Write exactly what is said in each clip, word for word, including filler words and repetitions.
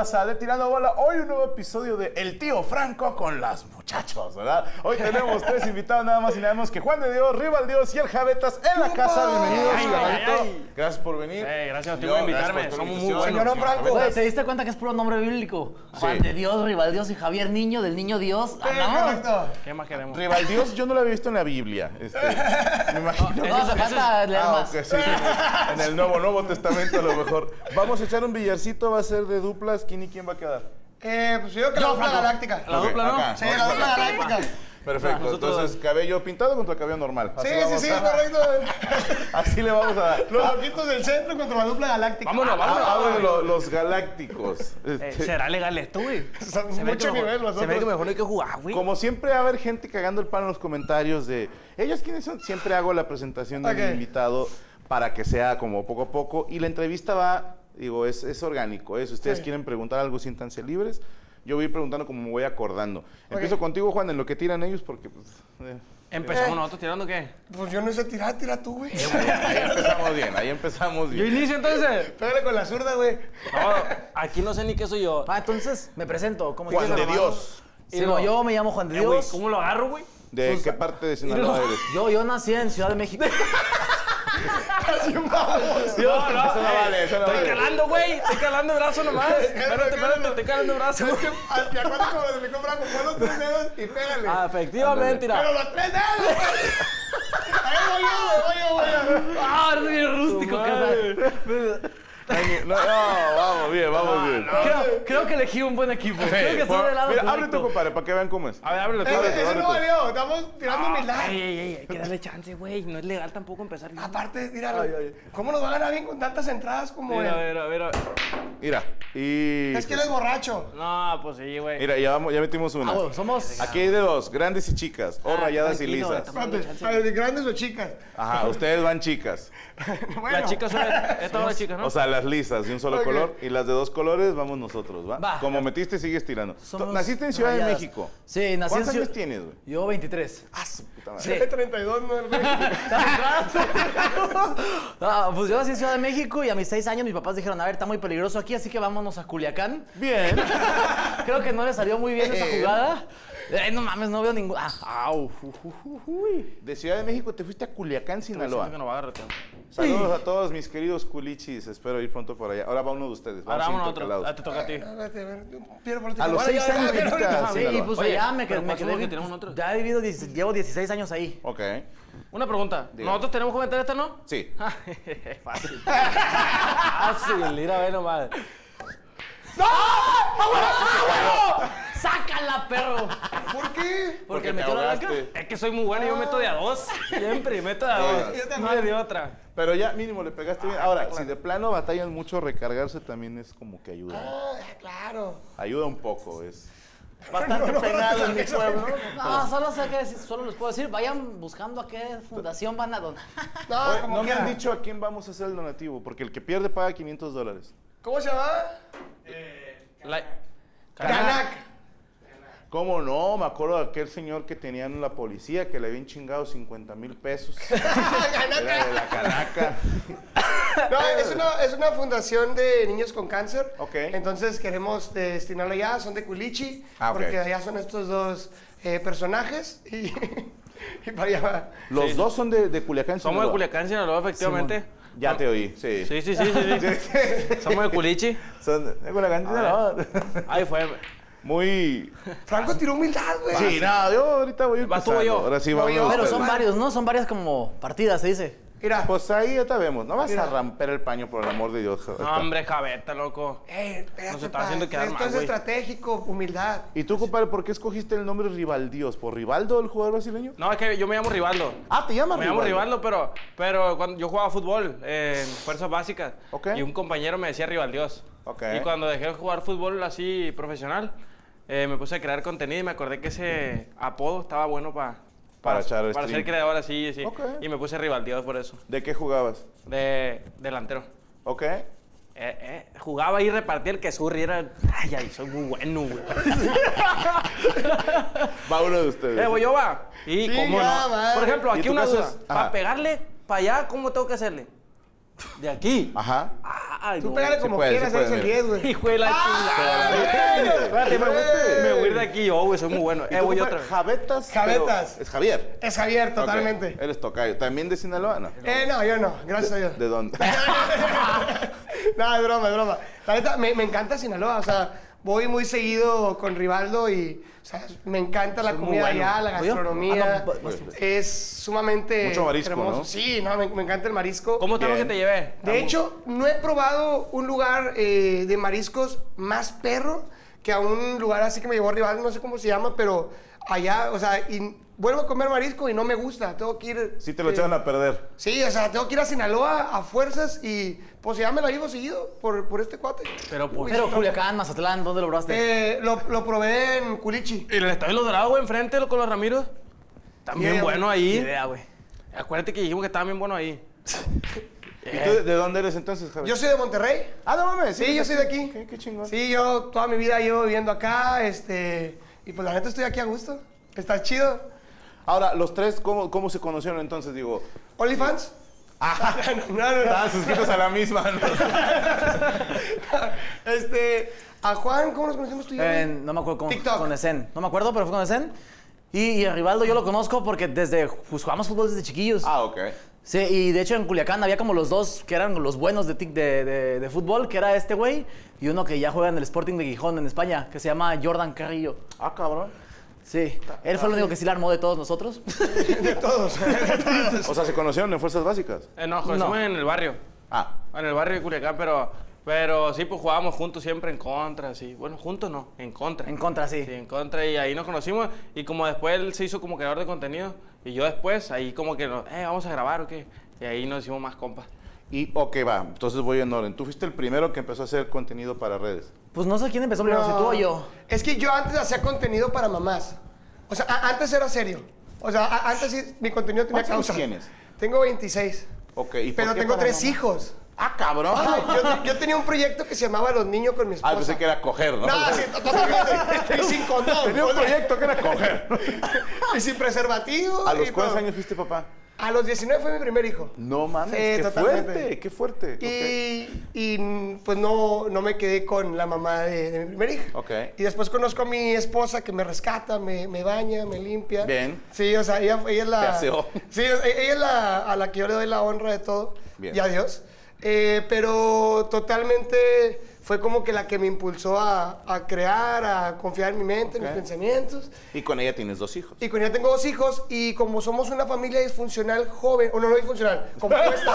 raza de Tirando Bola. Hoy un nuevo episodio de El Tío Franco con los muchachos, ¿verdad? Hoy tenemos tres invitados, nada más y nada menos que Juan de Dios, Rival Dios y el Javetas en la casa. Bienvenidos, ay, ay, ay. Gracias por venir. Hey, gracias a ti por invitarme. Por Somos muy invitación. buenos. Señor Franco. Güey, ¿te diste cuenta que es puro nombre bíblico? Sí. Juan de Dios, Rival Dios y Javier Niño del Niño Dios. Sí, ¿Andamos? correcto. ¿Qué más queremos? Rival Dios, yo no lo había visto en la Biblia. Este, me imagino. No, Eso- te falta leer Ah, más. ok, sí, sí. En el Nuevo Nuevo Testamento a lo mejor. Vamos a echar un billarcito, va a ser de duplas. ¿Quién y quién va a quedar? Eh, pues yo creo que la dupla galáctica. La Ok, dupla, ¿no? acá. Sí, la dupla galáctica. Perfecto, Nosotros- entonces cabello pintado contra cabello normal. Sí, Así sí, vamos sí, a- es correcto. Así le vamos a dar. Los loquitos del centro contra la dupla galáctica. Vámonos, vámonos. Ah, ah, lo- los galácticos. Eh, Este, ¿Será legal esto, güey? Son Se ve mucho que mejor- nivel Se nosotros. ve que mejor no hay que jugar, güey. Como siempre va a haber gente cagando el pan en los comentarios de ellos quiénes son. Siempre hago la presentación del Ok. invitado para que sea como poco a poco. Y la entrevista va, digo, es, es orgánico. ¿eh? Si ustedes Sí. quieren preguntar algo, siéntanse libres. Yo voy preguntando como me voy acordando. Empiezo contigo, Juan, en lo que tiran ellos porque... Pues, eh, ¿Empezamos Eh. nosotros tirando qué? Pues yo no sé tirar, tira tú, güey. ahí empezamos bien, ahí empezamos Yo bien. inicio entonces. Pégale con la zurda, güey. No, aquí no sé ni qué soy yo. Ah, entonces me presento. ¿Cómo Juan estás, de hermano? Dios. Sí, no, yo me llamo Juan de Eh, güey, Dios. ¿cómo lo agarro, güey? ¿De Pues, qué parte de Sinaloa no. eres? Yo, yo nací en Ciudad de México. Casi un baboso. No, no, Eso no eh, vale, eso no Estoy vale. calando, güey. Estoy calando el brazo nomás. Espérate, espérate, estoy calando el brazo. Es que, ¿te acuerdas como de mi compra? Pon los tres dedos y pégale. Ah, efectivamente, Pero mira. los tres dedos, güey. Ahí voy yo, güey, voy yo, voy yo. Ah, eres bien rústico, carnal. No, no, vamos bien, vamos bien. Creo, creo que elegí un buen equipo. Creo que estoy Bueno, del lado mira, abre correcto. tu compadre para que vean cómo es. A ver, ábrelo tú. Ese, ábrete, ese ábrete. no valió, estamos tirando humildad. Ay, ay, ay, hay que darle chance, güey. No es legal tampoco empezar bien. Aparte, mira, ¿cómo nos va a ganar bien con tantas entradas como Mira, él? mira, mira. Mira, y... Es que él es borracho. No, pues sí, güey. Mira, ya, vamos, ya metimos una. Ah, bueno, somos... Aquí hay de dos, grandes y chicas, o Ah, rayadas y tranquilo, lisas. estamos- Espérate, a ver, ¿de grandes o chicas? Ajá, ustedes van chicas. Bueno, Las chicas son. Esta son las chicas, ¿no? O sea, las lisas de un solo Ok. color y las de dos colores vamos nosotros, ¿va? Va. Como metiste, sigues tirando. Somos Naciste en Ciudad de rayadas. México. Sí, nací en ¿Cuántos Ciudad... años tienes, güey? Yo veintitrés. Ah, su puta madre. tiene treinta y dos, ¿no? güey? Ah, pues yo nací en Ciudad de México y a mis seis años mis papás dijeron, a ver, está muy peligroso aquí, así que vámonos a Culiacán. Bien. Creo que no le salió muy bien esa jugada. Eh, no mames, no veo ningún... Ah, au, ju, ju, ju, uy. De Ciudad de México te fuiste a Culiacán, Sinaloa. Que no va a agarrar. Saludos a todos mis queridos culichis. Espero ir pronto por allá. Ahora va uno de ustedes. Ahora Vamos vámonos otro. intercalados. Ah, te toca a ti. A ver, a ver, Piero por A los Bueno, seis ya, años ya, ya, fuiste ya, a ya, Sí, Sinaloa. y pues Oye, allá me, pero quedé- me pasó porque quedé... tenemos otro. Ya he vivido, diez- llevo dieciséis años ahí. Ok. Una pregunta. Diga. ¿Nosotros tenemos que meter esta, no? Sí. Fácil. Fácil, mira, ve nomás. ¡Sácala, perro! ¿Por qué? Porque te metió la blanca. ahogaste. Es que soy muy bueno y yo meto de a dos. Siempre meto de a dos. Yo No también. hay de otra. Pero ya mínimo le pegaste bien. Ahora, si de plano batallan mucho, recargarse también es como que ayuda. Ah, claro. Ayuda un poco, es... Bastante No, no, penado en mi eso- pueblo. No, solo, sé que, solo les puedo decir, vayan buscando a qué fundación van a donar. No, Oye, como no me quiera. han dicho a quién vamos a hacer el donativo, porque el que pierde paga quinientos dólares. ¿Cómo se llama? La... Canac. ¿Cómo no? Me acuerdo de aquel señor que tenían en la policía que le habían chingado cincuenta mil pesos. Era de la canaca. No, es una, es una fundación de niños con cáncer. Ok. Entonces queremos destinarlo allá, son de Culichi. Ah, ok. Porque allá son estos dos eh, personajes. Y, y para allá va. Los Sí. dos son de, de Culiacán, Somos de Sinaloa. Culiacán, Sinaloa, efectivamente. Ya te oí, sí. Sí, sí, sí, sí, sí. Somos de Culichi. Son de Culiacán, Sinaloa. Ahí fue. Muy... Franco tiró humildad, güey. Sí, no, yo ahorita voy Vas tú empezando. o yo. Ahora sí No, vamos yo. Pero son ustedes. varios, ¿no? Son varias como partidas, se dice. Mira. Pues ahí ya te vemos. No vas Mira. a romper el paño, por el amor de Dios. No, hombre, Javeta, loco. Eh, espérate, Nos está pa, haciendo quedar esto mal, es güey. estratégico, humildad. ¿Y tú, compadre, por qué escogiste el nombre Rivaldíos? ¿Por Rivaldo, el jugador brasileño? No, es que yo me llamo Rivaldo. Ah, ¿te llamas Me llamo Rivaldo, pero, pero cuando yo jugaba fútbol en fuerzas básicas. Ok. Y un compañero me decía Rivaldios. Ok. Y cuando dejé de jugar fútbol así profesional, eh, me puse a crear contenido y me acordé que ese apodo estaba bueno pa- Para echar para stream. ser creador así, sí. Ok. Y me puse Rivaldios por eso. ¿De qué jugabas? De delantero. ¿Ok? Eh, eh, jugaba y repartía el quesurri, era... Ay, ay, soy muy bueno, güey. Va uno de ustedes. Eh, voy yo, va. Y Sí, cómo ya, no. madre. Por ejemplo, ¿Y aquí tu una caso duda. es- Para ajá. pegarle para allá, ¿cómo tengo que hacerle? ¿De aquí? Ajá. Ay, Tú no. pégale sí como puede, quieras, sí eres puede, el mira. diez, güey. Hijo de la chingada. ¡Ay! Espérate, me voy, ¡Ay! me voy a ir de aquí yo, güey, soy muy bueno. ¿Y Eh, tú, voy compadre? otra vez. Javetas. Javetas. pero Es Javier. Es Javier, totalmente. Ok, eres tocayo. ¿También de Sinaloa? No. Eh, no, yo no, gracias a Dios. ¿De dónde? No, es broma, es broma. La neta, me, me encanta Sinaloa, o sea, voy muy seguido con Rivaldo y, o sea, me encanta la Son muy comida buenos. allá, la ¿Oye? gastronomía. Ah, no, pues, es sumamente Mucho marisco, hermoso. ¿no? Sí, no, me, me encanta el marisco. ¿Cómo estamos Bien. que te llevé? De hecho, no he probado un lugar eh, de mariscos más perro que a un lugar así que me llevó Rivaldo, no sé cómo se llama, pero allá, o sea, y vuelvo a comer marisco y no me gusta, tengo que ir... Sí te lo eh, echaron a perder. Sí, o sea, tengo que ir a Sinaloa a fuerzas y pues ya me la llevo seguido por, por este cuate. Pero, pues, Pero Culiacán, Mazatlán, ¿dónde lo probaste? Eh, lo, lo probé en Culichi. ¿Y el Estadio Los Dorados, güey, enfrente lo- con los Ramiro? También Yeah, bueno güey. ahí. Ni idea, güey. Acuérdate que dijimos que estaba bien bueno ahí. ¿Y tú de- de dónde eres entonces, Javier? Yo soy de Monterrey. Ah, no mames. Sí, yo soy de aquí. Qué, qué chingón. Sí, yo toda mi vida llevo viviendo acá, este... Y pues la neta estoy aquí a gusto. Está chido. Ahora, los tres, ¿cómo, cómo se conocieron entonces? Digo, ¿OnlyFans? Ah, no, no, no. estaban suscritos a la misma, ¿no? Este... A Juan, ¿cómo nos conocimos tú y yo? Eh, no me acuerdo con, TikTok. con Esen. No me acuerdo, pero fue con Esen. Y, y a Rivaldo yo lo conozco porque desde pues, jugamos fútbol desde chiquillos. Ah, ok. Sí, y de hecho en Culiacán había como los dos que eran los buenos de, tic- de, de, de fútbol, que era este güey, y uno que ya juega en el Sporting de Gijón en España, que se llama Jordan Carrillo. Ah, cabrón. Sí, él fue el único que sí la armó de todos nosotros. De todos. O sea, ¿se conocieron en Fuerzas Básicas? Eh, nos conocimos No. en el barrio. Ah. En el barrio de Culiacán, pero, pero sí, pues jugábamos juntos siempre en contra, sí. Bueno, juntos no, en contra. En contra, sí. Sí, en contra, y ahí nos conocimos. Y como después él se hizo como creador de contenido, y yo después, ahí como que, nos, eh, vamos a grabar o qué. Y ahí nos hicimos más compas. Y, ok, va. Entonces voy en orden. Tú fuiste el primero que empezó a hacer contenido para redes. Pues no sé quién empezó primero, si tú o yo. Es que yo antes hacía contenido para mamás. O sea, a- antes era serio. O sea, a- antes sí, mi contenido tenía ¿Cuántos años causa. tienes? Tengo veintiséis. Ok, ¿y por Pero qué tengo para tres mamá? hijos. Ah, cabrón. Ay, yo, yo tenía un proyecto que se llamaba Los Niños con mi esposa. Ah, pensé que era coger, ¿no? No, sí, totalmente. Y sin condón. Tenía un proyecto que era coger. Y sin preservativo. ¿A los y cuántos todo. años fuiste papá? A los diecinueve fue mi primer hijo. No mames, Sí, qué totalmente. fuerte, qué fuerte. Y, y, pues no, no me quedé con la mamá de, de mi primer hijo. Ok. Y después conozco a mi esposa que me rescata, me, me baña, me limpia. Bien. Sí, o sea, ella, ella es la... Te aseó. Sí, ella es la a la que yo le doy la honra de todo. Bien. Y a Dios. Eh, pero totalmente fue como que la que me impulsó a, a crear, a confiar en mi mente, en Ok. mis pensamientos. Y con ella tienes dos hijos. Y con ella tengo dos hijos y como somos una familia disfuncional joven, o no, no disfuncional, compuesta,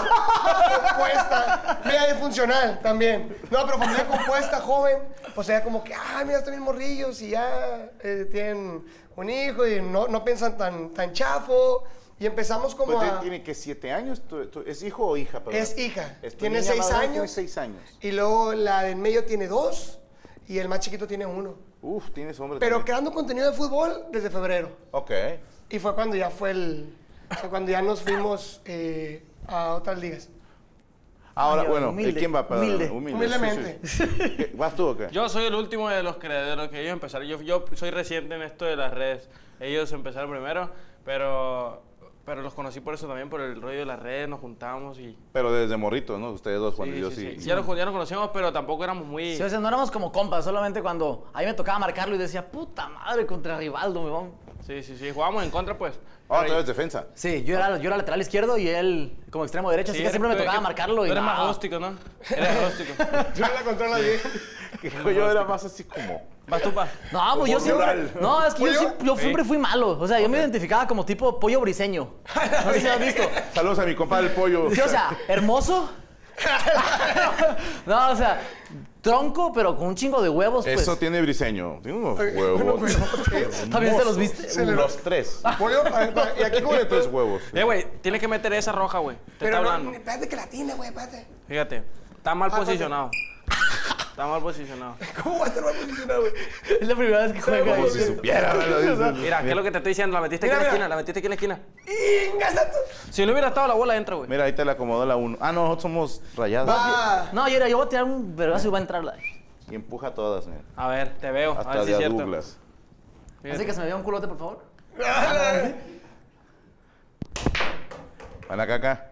compuesta, media disfuncional también. No, pero familia compuesta, joven, pues ella como que, ay, mira, están bien morrillos y ya eh, tienen un hijo y no, no piensan tan, tan chafo. Y empezamos como Pues, a... ¿tiene que siete años? ¿Tú- tú- ¿Es hijo o hija? Perdón? Es hija, ¿Es tu tiene niña seis más grande? años. Tiene seis años. Y luego la del medio tiene dos y el más chiquito tiene uno. Uf, tienes hombre Pero también. creando contenido de fútbol desde febrero. Ok. Y fue cuando ya fue el... O sea, cuando ya nos fuimos eh, a otras ligas. Ahora, Ay, bueno, humilde, ¿quién va para humilde. Humildemente. sí, sí. ¿Qué- ¿Vas tú o qué? Yo soy el último de los que, de los que ellos empezaron. Yo, yo soy reciente en esto de las redes. Ellos empezaron primero, pero, pero los conocí por eso también, por el rollo de las redes, nos juntamos y... Pero desde morritos, ¿no? Ustedes dos, Juan Sí, y yo, sí, sí. sí. Sí, ya, nos, ya nos conocíamos, pero tampoco éramos muy... Sí, o sea, no éramos como compas, solamente cuando a mí me tocaba marcarlo y decía, puta madre, contra Rivaldo, me vamos. Sí, sí, sí, jugábamos en contra, pues. Ah, Pero- tú eres defensa. Sí, yo era, yo era lateral izquierdo y él como extremo derecho, así Sí, que siempre me tú- tocaba que- marcarlo y Tú eres no. más rústico, ¿no? Eres rústico. Yo la controla bien. Que yo era más así como... Vas tú, pa. No, pues yo Como siempre. rural. No, es que yo, ¿Pollo? siempre- yo Sí. siempre fui malo. O sea, yo me identificaba como tipo pollo briseño. No sé si lo has visto. Saludos a mi compadre el pollo. Sí, o sea, hermoso. No, o sea, tronco, pero con un chingo de huevos, pues. Eso tiene briseño. Tiene unos Bueno, huevos. pues, ¿También se los viste? Se le- Los tres. Pollo, a ver, pa- y aquí como Tiene le tres todo. huevos. Eh, güey, tienes que meter esa roja, güey. Te Pero está no, hablando. espérate que la tiene, güey, espérate. Fíjate, está mal Ah, espérate. posicionado. Está mal posicionado. ¿Cómo va a estar mal posicionado, güey? Es la primera vez que juega. Como si supiera. me lo dices. Mira, ¿qué es lo que te estoy diciendo? La metiste Mira, aquí en la mira. esquina, la metiste aquí en la esquina. ¡Ingasato! Si no hubiera estado la bola, entra, güey. Mira, ahí te la acomodó la uno. Ah, no, nosotros somos rayados. Va. No, yo, era- yo voy a tirar un vergazo y va a entrar. la- Y empuja todas, mira. A ver, te veo. a Hasta ver si de es a cierto. Douglas. Fíjate. Así que se me vea un culote, por favor. Van acá, acá.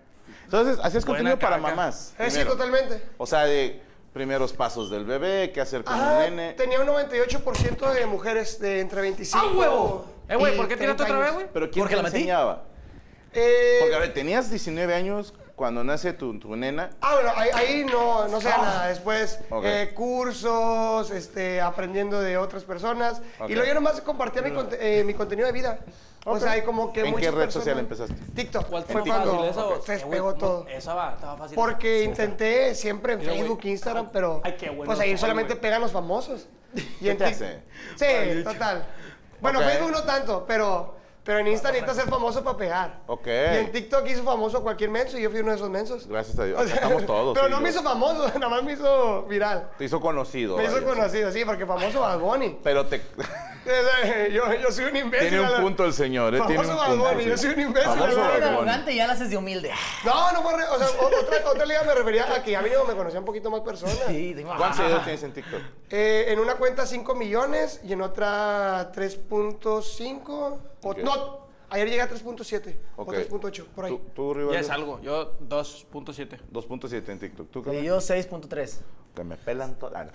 Entonces, hacías Buena contenido para caca. mamás. Eh, sí, primero. totalmente. O sea, de primeros pasos del bebé, qué hacer con Ajá, el nene. tenía un noventa y ocho por ciento de mujeres de entre veinticinco ¡Ah, huevo! Eh, güey, y ¿por qué tiraste treinta otra vez, años. güey? Pero ¿quién ¿Porque te la metí? enseñaba? Eh, Porque, a ver, tenías diecinueve años cuando nace tu, tu nena. Ah, bueno, ahí, ahí no, no sé nada. Después, Ok. eh, cursos, este, aprendiendo de otras personas. Ok. Y luego yo nomás compartía mi, conte- eh, mi contenido de vida. O Ok. sea, hay como que ¿En qué muchas red personas- social empezaste? TikTok. ¿Cuál Fue fue cuando fácil eso? se Eh, güey, despegó todo. Esa va, estaba fácil. Porque intenté siempre en Mira, güey. Facebook, Instagram, pero Ay, qué bueno pues ahí soy, solamente güey. pegan los famosos. Y en te Tik- hace? Sí, total. Bueno, Ok. Facebook no tanto, pero, pero en Instagram necesitas ser famoso para pegar. Ok. Y en TikTok hizo famoso cualquier menso y yo fui uno de esos mensos. Gracias a Dios. O Acá sea, estamos todos. Pero sí, no yo- me hizo famoso, nada más me hizo viral. Te hizo conocido. Me hizo vaya, sí. conocido, sí, porque famoso Bad Bunny. Pero te... Yo, yo soy un imbécil. tiene a un la- punto el señor, ¿eh? Tiene Famoso un Bad punto. Bunny, sí. yo soy un imbécil. Famoso a la Bad verga. Bunny. arrogante y ya la haces de humilde. No, no fue. re- O sea, o- otra, otra liga me refería a que ya mínimo me conocían un poquito más personas. Sí, tengo- ¿Cuántos seguidores tienes en TikTok? Eh, en una cuenta cinco millones y en otra tres punto cinco. O- Ok. No, ayer llegué a tres punto siete Ok. o tres punto ocho, por ahí. ¿Tú, tú Rivaldo? Ya es algo. Yo dos punto siete. dos punto siete en TikTok. ¿Tú, Y Carmen? yo seis punto tres. Que me pelan todas.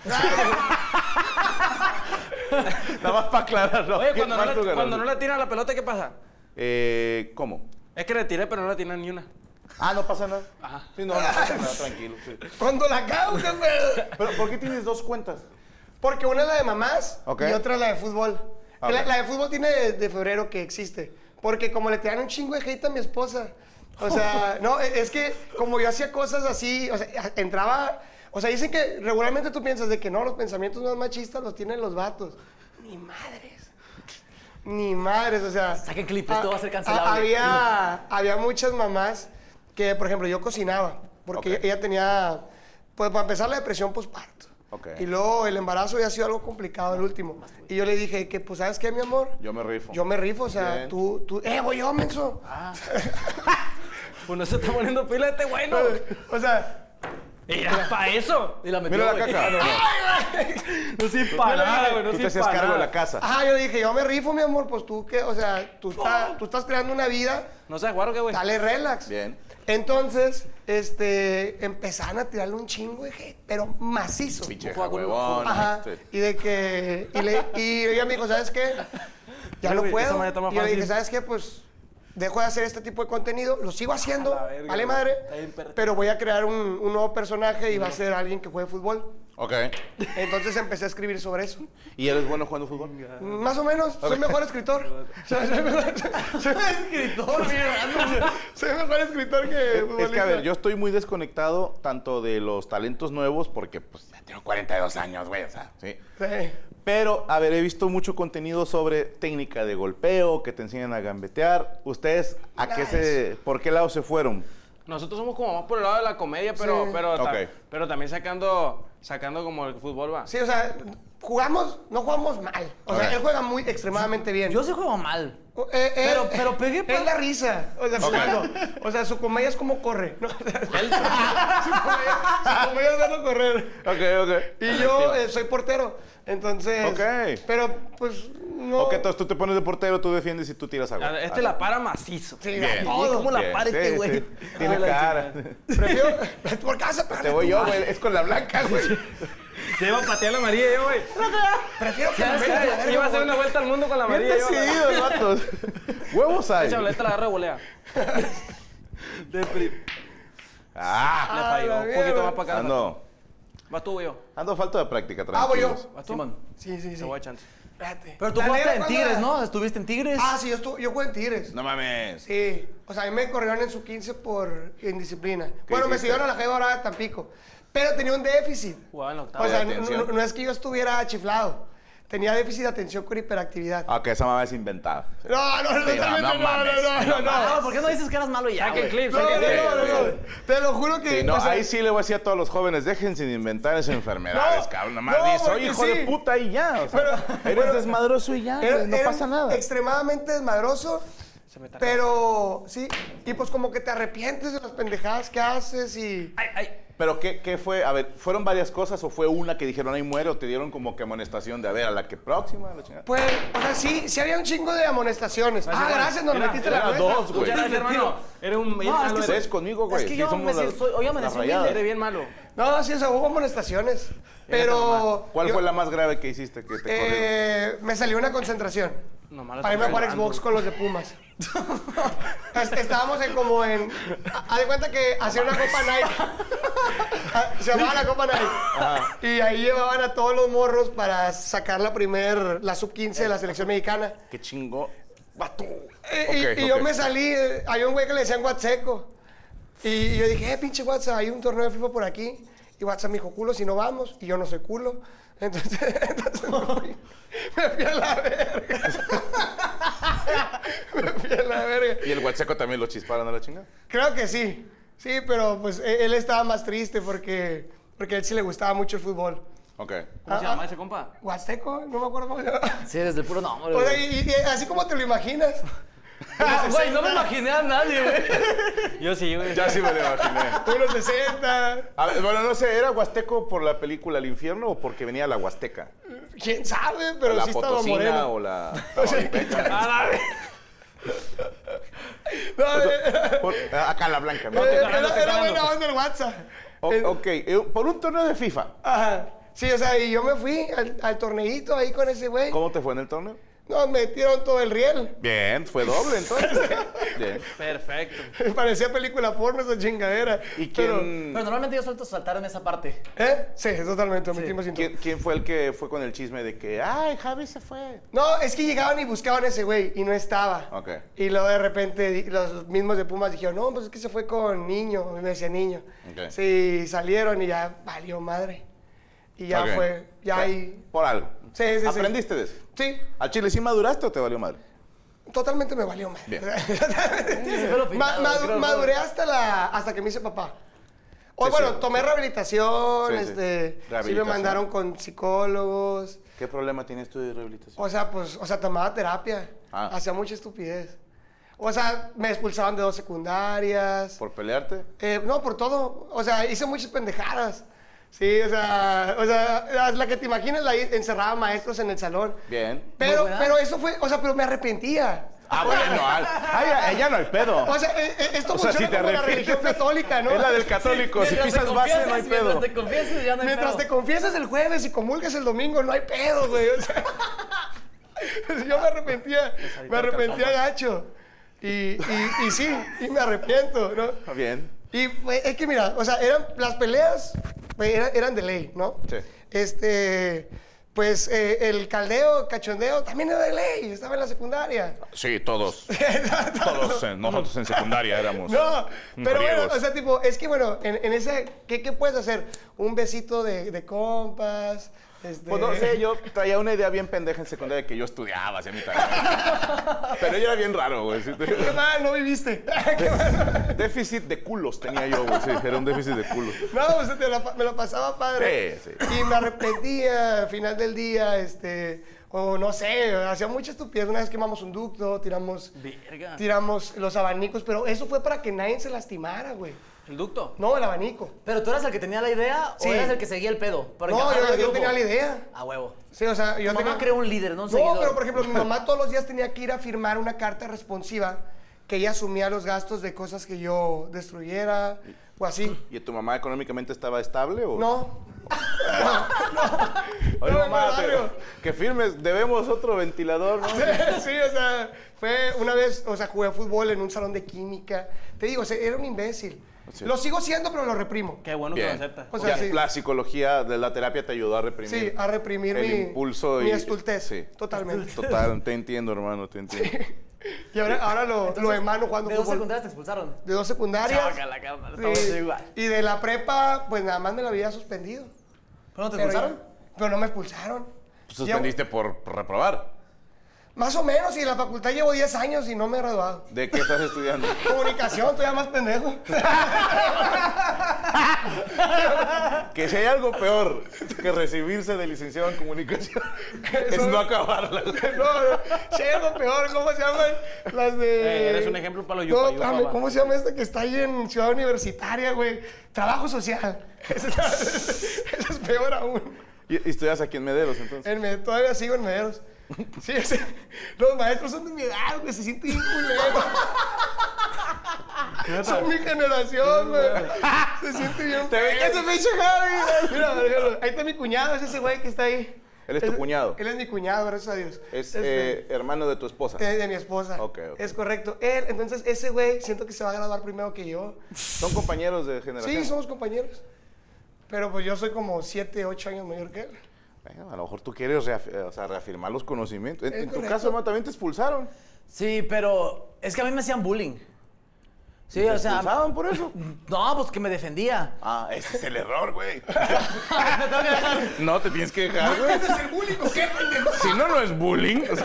Nada más para aclararlo. Oye, cuando no, ¿Cuánto le, ganaste? cuando no le tiran la pelota, ¿qué pasa? Eh, ¿Cómo? Es que le tiré, pero no le tiran ni una. Ah, no pasa nada. Ajá. Sí, no, no pasa nada, tranquilo. Sí. Cuando la cago, qué pedo. Pero, ¿por qué tienes dos cuentas? Porque una es la de mamás Ok. y otra es la de fútbol. Ok. La, la de fútbol tiene de, de febrero que existe. Porque como le tiran un chingo de hate a mi esposa. O sea, no, es que como yo hacía cosas así, o sea, entraba. O sea, dicen que regularmente tú piensas de que no, los pensamientos más machistas los tienen los vatos. Ni madres. Ni madres, o sea. Saquen clip, esto a- va a ser a- cancelable. había, había muchas mamás que, por ejemplo, yo cocinaba. Porque Ok. ella tenía, pues para empezar, la depresión postparto. Ok. Y luego el embarazo ya ha sido algo complicado el último. Y yo le dije que, pues, ¿sabes qué, mi amor? Yo me rifo. Yo me rifo, o sea, Bien. tú, tú, eh, voy yo, menso. Pues no se está poniendo pila este güey, ¿no? O sea, Mira, para eso. Y la metió, Mira la güey. caca. No sirve para nada, güey. No Tú te sirve hacías para cargo de nada. la casa. ajá, yo dije, yo me rifo, mi amor, pues tú qué, o sea, tú, está- tú estás creando una vida, ¿No sabes jugar o qué, güey? dale relax. Bien. Entonces, este, empezaron a tirarle un chingo de hate, pero macizo. Pinche Juega con- huevón. Ajá. Sí. Y de que. Y, le, y ella me dijo, ¿sabes qué? Ya Sí, no güey, esa puedo. madre está más Y yo le dije, fácil. ¿sabes qué? Pues dejo de hacer este tipo de contenido, lo sigo haciendo, A la verga, vale güey. madre. Está bien perro. Pero voy a crear un, un nuevo personaje y va a ser alguien que juegue fútbol. Ok. Entonces empecé a escribir sobre eso. ¿Y eres bueno jugando fútbol? Más o menos, soy mejor escritor. soy, soy mejor, soy mejor escritor, mira. Soy mejor escritor que Es futbolista. que, a ver, yo estoy muy desconectado tanto de los talentos nuevos, porque pues ya tengo cuarenta y dos años, güey, o sea, sí. Sí. Pero, a ver, he visto mucho contenido sobre técnica de golpeo, que te enseñan a gambetear. ¿Ustedes a qué se, por qué lado se fueron? Nosotros somos como más por el lado de la comedia, pero, Sí. pero, ta- Ok. pero también sacando, sacando como el fútbol va. Sí, o sea, jugamos, no jugamos mal. O sea, Ok. él juega muy extremadamente bien. Yo sí juego mal. Eh, él- Pero- pero pegué, pa- Es la risa. O sea, jugando. O sea, su comedia es como corre. ¿no? O sea, Él- su, comedia, su comedia es verlo correr. Ok, ok. Y yo eh, soy portero. Entonces. Ok. Pero, pues, no. Ok, entonces tú te pones de portero, tú defiendes y tú tiras a gol. Este la para macizo. Sí, Bien. todo. ¿Cómo la Bien, para este sí, güey? sí. Tiene cara. Prefiero. ¿Por qué vas a pegarle Te voy tú, yo, más? güey. Es con la blanca, güey. Se iba a patear la amarilla yo, güey. Prefiero que me metas la verga, Iba a hacer güey. una vuelta al mundo con la Bien amarilla. yo, güey. decididos, vatos. Huevos hay. Échale, esta la agarra de volea. De pri- Le Ah, falló. la Un poquito mierda. más para acá. ando. Vas tú, güey. yo. Ando falta de práctica, Ah, voy yo. tranquilos. ¿Vas tú? Simón. Sí, sí, Te sí. voy a chance. Espérate. Pero tú La jugaste negra, en ¿cuándo Tigres, era? ¿no? ¿Estuviste en Tigres? Ah, sí, yo, estuve, yo jugué en Tigres. No mames. Sí, o sea, a mí me corrieron en su quince por indisciplina. Bueno, me hiciste? siguieron a la Jaiba Dorada de Tampico, pero tenía un déficit. Jugaba en la octava. O sea, de no, atención. no- no es que yo estuviera chiflado. Tenía déficit de atención con hiperactividad. Aunque esa mamá es inventada. Sí. No, no, no, Sí, no, totalmente no no, mames, no, no, no, no. Ah, ¿por qué no dices que eras malo y ya, Saquen güey? clips, No, no, saquen no, clips. no, no. Te lo juro que... Sí, no, o sea, ahí sí le voy a decir a todos los jóvenes, dejen sin inventar esas enfermedades, No, cabrón. Nomás no, di, soy porque hijo sí. de puta y ya. O sea, eres pero- desmadroso y ya, era- güey, no era pasa nada. extremadamente desmadroso, Se me tardó. pero sí. Y pues como que te arrepientes de las pendejadas que haces y... Ay, ay. Pero ¿qué, ¿qué fue? A ver, ¿fueron varias cosas o fue una que dijeron ahí muere o te dieron como que amonestación de a ver, a la que próxima, a la chingada? Pues, o sea, sí, sí había un chingo de amonestaciones. Ah, gracias, nos Era- metiste la Era nuestra. dos, güey. Muchas gracias, hermano. Eres un... No, ah, es que eres- ¿Ustedes conmigo, güey? Es que Sí, yo somos me las- soy- hoy las amanecí muy rayadas. Eres bien malo. No, sí, o sea, hubo amonestaciones. Pero... ¿Cuál yo- fue la más grave que hiciste que te corrieron? Eh, me salió una concentración. Nomás la Para irme a jugar estoy Xbox jugando. con los de Pumas. Es- Estábamos en como en... Haz de cuenta que hacían una Copa Nike. Ah, Se llamaba la Copa Nike. Y ahí llevaban a todos los morros para sacar la primer, la sub quince de la selección mexicana. ¡Qué chingo! ¡Vato! Y, y- Ok, y yo ok. me salí, eh, había un güey que le decían Huatseco. Y yo dije, eh, pinche WhatsApp, hay un torneo de FIFA por aquí. Y WhatsApp me dijo, culo, si no vamos. Y yo no soy culo. Entonces, entonces me, fui, me fui a la verga. me fui a la verga. ¿Y el huacheco también lo chisparon a la chingada? Creo que sí. Sí, pero pues e- él estaba más triste porque, porque a él sí le gustaba mucho el fútbol. Ok. ¿Cómo se Ah, llama ah. ese compa? Huasteco, no me acuerdo cómo se llama. Sí, desde el puro nombre. O sea, güey. y, y así como te lo imaginas. Ah, güey, no me imaginé a nadie, güey. Yo sí, güey. Ya sí me lo imaginé. uno sesenta. A ver, bueno, no sé, ¿era huasteco por la película El Infierno o porque venía la huasteca? ¿Quién sabe? ¿O Pero la sí estaba potosina moreno. o la O sea, tamaulipeca? A la vez. No, eh, Por- acá la blanca, ¿no? eh, te calando, era, te era calando. buena onda el WhatsApp. O- Eh, ok, eh, por un torneo de FIFA. Ajá. Sí, o sea, y yo me fui al, al torneito ahí con ese güey. ¿Cómo te fue en el torneo? No, me metieron todo el riel. Bien, fue doble entonces. Bien. Perfecto. Parecía película porno esa chingadera. ¿Y Pero- quién, Pero normalmente yo suelto saltar en esa parte. ¿Eh? Sí, totalmente, omitimos sin quién, quién fue el que fue con el chisme de que, ay, Javi se fue? No, es que llegaban y buscaban a ese güey y no estaba. Ok. Y luego de repente di- los mismos de Pumas dijeron, no, pues es que se fue con niño. Y me decía niño. Ok. Sí, salieron y ya valió madre. Y ya Ok. fue, ya ahí. Por algo. Sí, sí, sí. ¿Aprendiste de eso? Sí, ¿Al chile sí maduraste o te valió madre? totalmente me valió madre. Bien. Se fue lo Ma- pintado, madu- creo, maduré hasta, la, hasta que me hice papá. O Sí, bueno, sí. tomé rehabilitación, Sí, sí. este, sí me Rehabilitación. mandaron con psicólogos. ¿Qué problema tienes tú de rehabilitación? O sea, pues, o sea, tomaba terapia. Ah. Hacía mucha estupidez. O sea, me expulsaban de dos secundarias. ¿Por pelearte? Eh, no, por todo. O sea, hice muchas pendejadas. Sí, o sea, o sea, la- la que te imaginas, la encerraba maestros en el salón. Bien. Pero, buena. pero eso fue, o sea, pero me arrepentía. Ah, bueno, al- ay, ya, ya no hay pedo. O sea, eh, eh, esto O sea, funciona si te como la arrepientes, religión católica, ¿no? Es la del católico. Si Mientras te pisas base, no hay confieses, pedo. Mientras te confieses, ya no hay Mientras pedo. te confiesas el jueves y comulgas el domingo, no hay pedo, güey. O sea, yo me arrepentía, me arrepentía gacho. Y, y, y sí, y me arrepiento, ¿no? Bien. Y pues, es que mira, o sea, eran, las peleas pues, eran, eran de ley, ¿no? Sí. Este, pues eh, el caldeo, cachondeo, también era de ley, estaba en la secundaria. Sí, todos. Todos, eh, nosotros en secundaria éramos. No, pero bueno, mujeriegos. o sea, tipo, es que bueno, en, en ese, ¿qué, ¿qué puedes hacer? Un besito de, de compas, este... Pues no sé, yo traía una idea bien pendeja en secundaria que yo estudiaba, hacía mi tarea. Pero yo era bien raro, güey. Sí, Qué mal, no viviste. Qué mal. déficit de culos tenía yo, güey. Sí, era un déficit de culos. No, pues te la pa- me lo pasaba padre. Sí, sí. Y me arrepentía al final del día, este, o no sé, hacía mucha estupidez. Una vez quemamos un ducto, tiramos, Verga. tiramos los abanicos, pero eso fue para que nadie se lastimara, güey. ¿El ducto? No, el abanico. ¿Pero tú eras el que tenía la idea Sí. o eras el que seguía el pedo? Para No, encajar en yo, el yo grupo? tenía la idea. A huevo. Sí, o sea, yo Tu tenía... mamá creó un líder, no un No, seguidor. pero por ejemplo, mi mamá todos los días tenía que ir a firmar una carta responsiva que ella asumía los gastos de cosas que yo destruyera o así. ¿Y tu mamá económicamente estaba estable o...? No. Oye, No, mamá, no, te- barrio. que firmes, debemos otro ventilador, ¿no? Sí, o sea, fue una vez, o sea, jugué fútbol en un salón de química. Te digo, o sea, era un imbécil. Sí. Lo sigo siendo, pero lo reprimo. Qué bueno que Bien. lo aceptas. O sea, Ya, sí. La psicología de la terapia te ayudó a reprimir. Sí, a reprimir el mi, impulso mi y... estultez. Sí. Totalmente. Total, te entiendo, hermano, te entiendo. Y ahora, ahora lo, Entonces, lo emano jugando ¿De dos fútbol. secundarias te expulsaron? De dos secundarias. Chócala, carnal, Sí. estamos igual. Y de la prepa, pues nada más me la había suspendido. ¿Pero no te Pero expulsaron? ya- Pero no me expulsaron. Pues suspendiste por, por reprobar. Más o menos, y en la facultad llevo diez años y no me he graduado. ¿De qué estás estudiando? Comunicación, todavía más pendejo. Que si hay algo peor que recibirse de licenciado en comunicación, es no acabarla. No, no, si hay algo peor, ¿cómo se llaman? Las de... Eh, eres un ejemplo para los No, yupa, espérame, yupa, va. ¿cómo se llama esta que está ahí en Ciudad Universitaria, güey? Trabajo social. Eso es, eso es peor aún. ¿Y, y estudias aquí en Mederos, entonces? En Med- todavía sigo en Mederos. Sí, ese- los maestros son de mi edad, güey, se sienten bien culeros. Son mi generación, güey. Se siente bien. ¡Te ve que feo. se me echa Javi! Mira, mira, ahí está mi cuñado, es ese güey que está ahí. Él es tu cuñado. Él es mi cuñado, gracias a Dios. Es Este, eh, hermano de tu esposa. de, de mi esposa. Ok, ok. Es correcto. Él, entonces, ese güey, siento que se va a graduar primero que yo. ¿Son compañeros de generación? Sí, somos compañeros. Pero pues yo soy como siete, ocho años mayor que él. Bueno, a lo mejor tú quieres reaf- o sea, reafirmar los conocimientos. En, Es en tu correcto. caso, hermano, también te expulsaron. Sí, pero es que a mí me hacían bullying. Sí, ¿Te o sea... expulsaban por eso? No, pues que me defendía. Ah, ese es el error, güey. No, te tienes que dejar, güey. ¿Ese es el único? ¿Qué pendejo? Si no, no es bullying. O sea,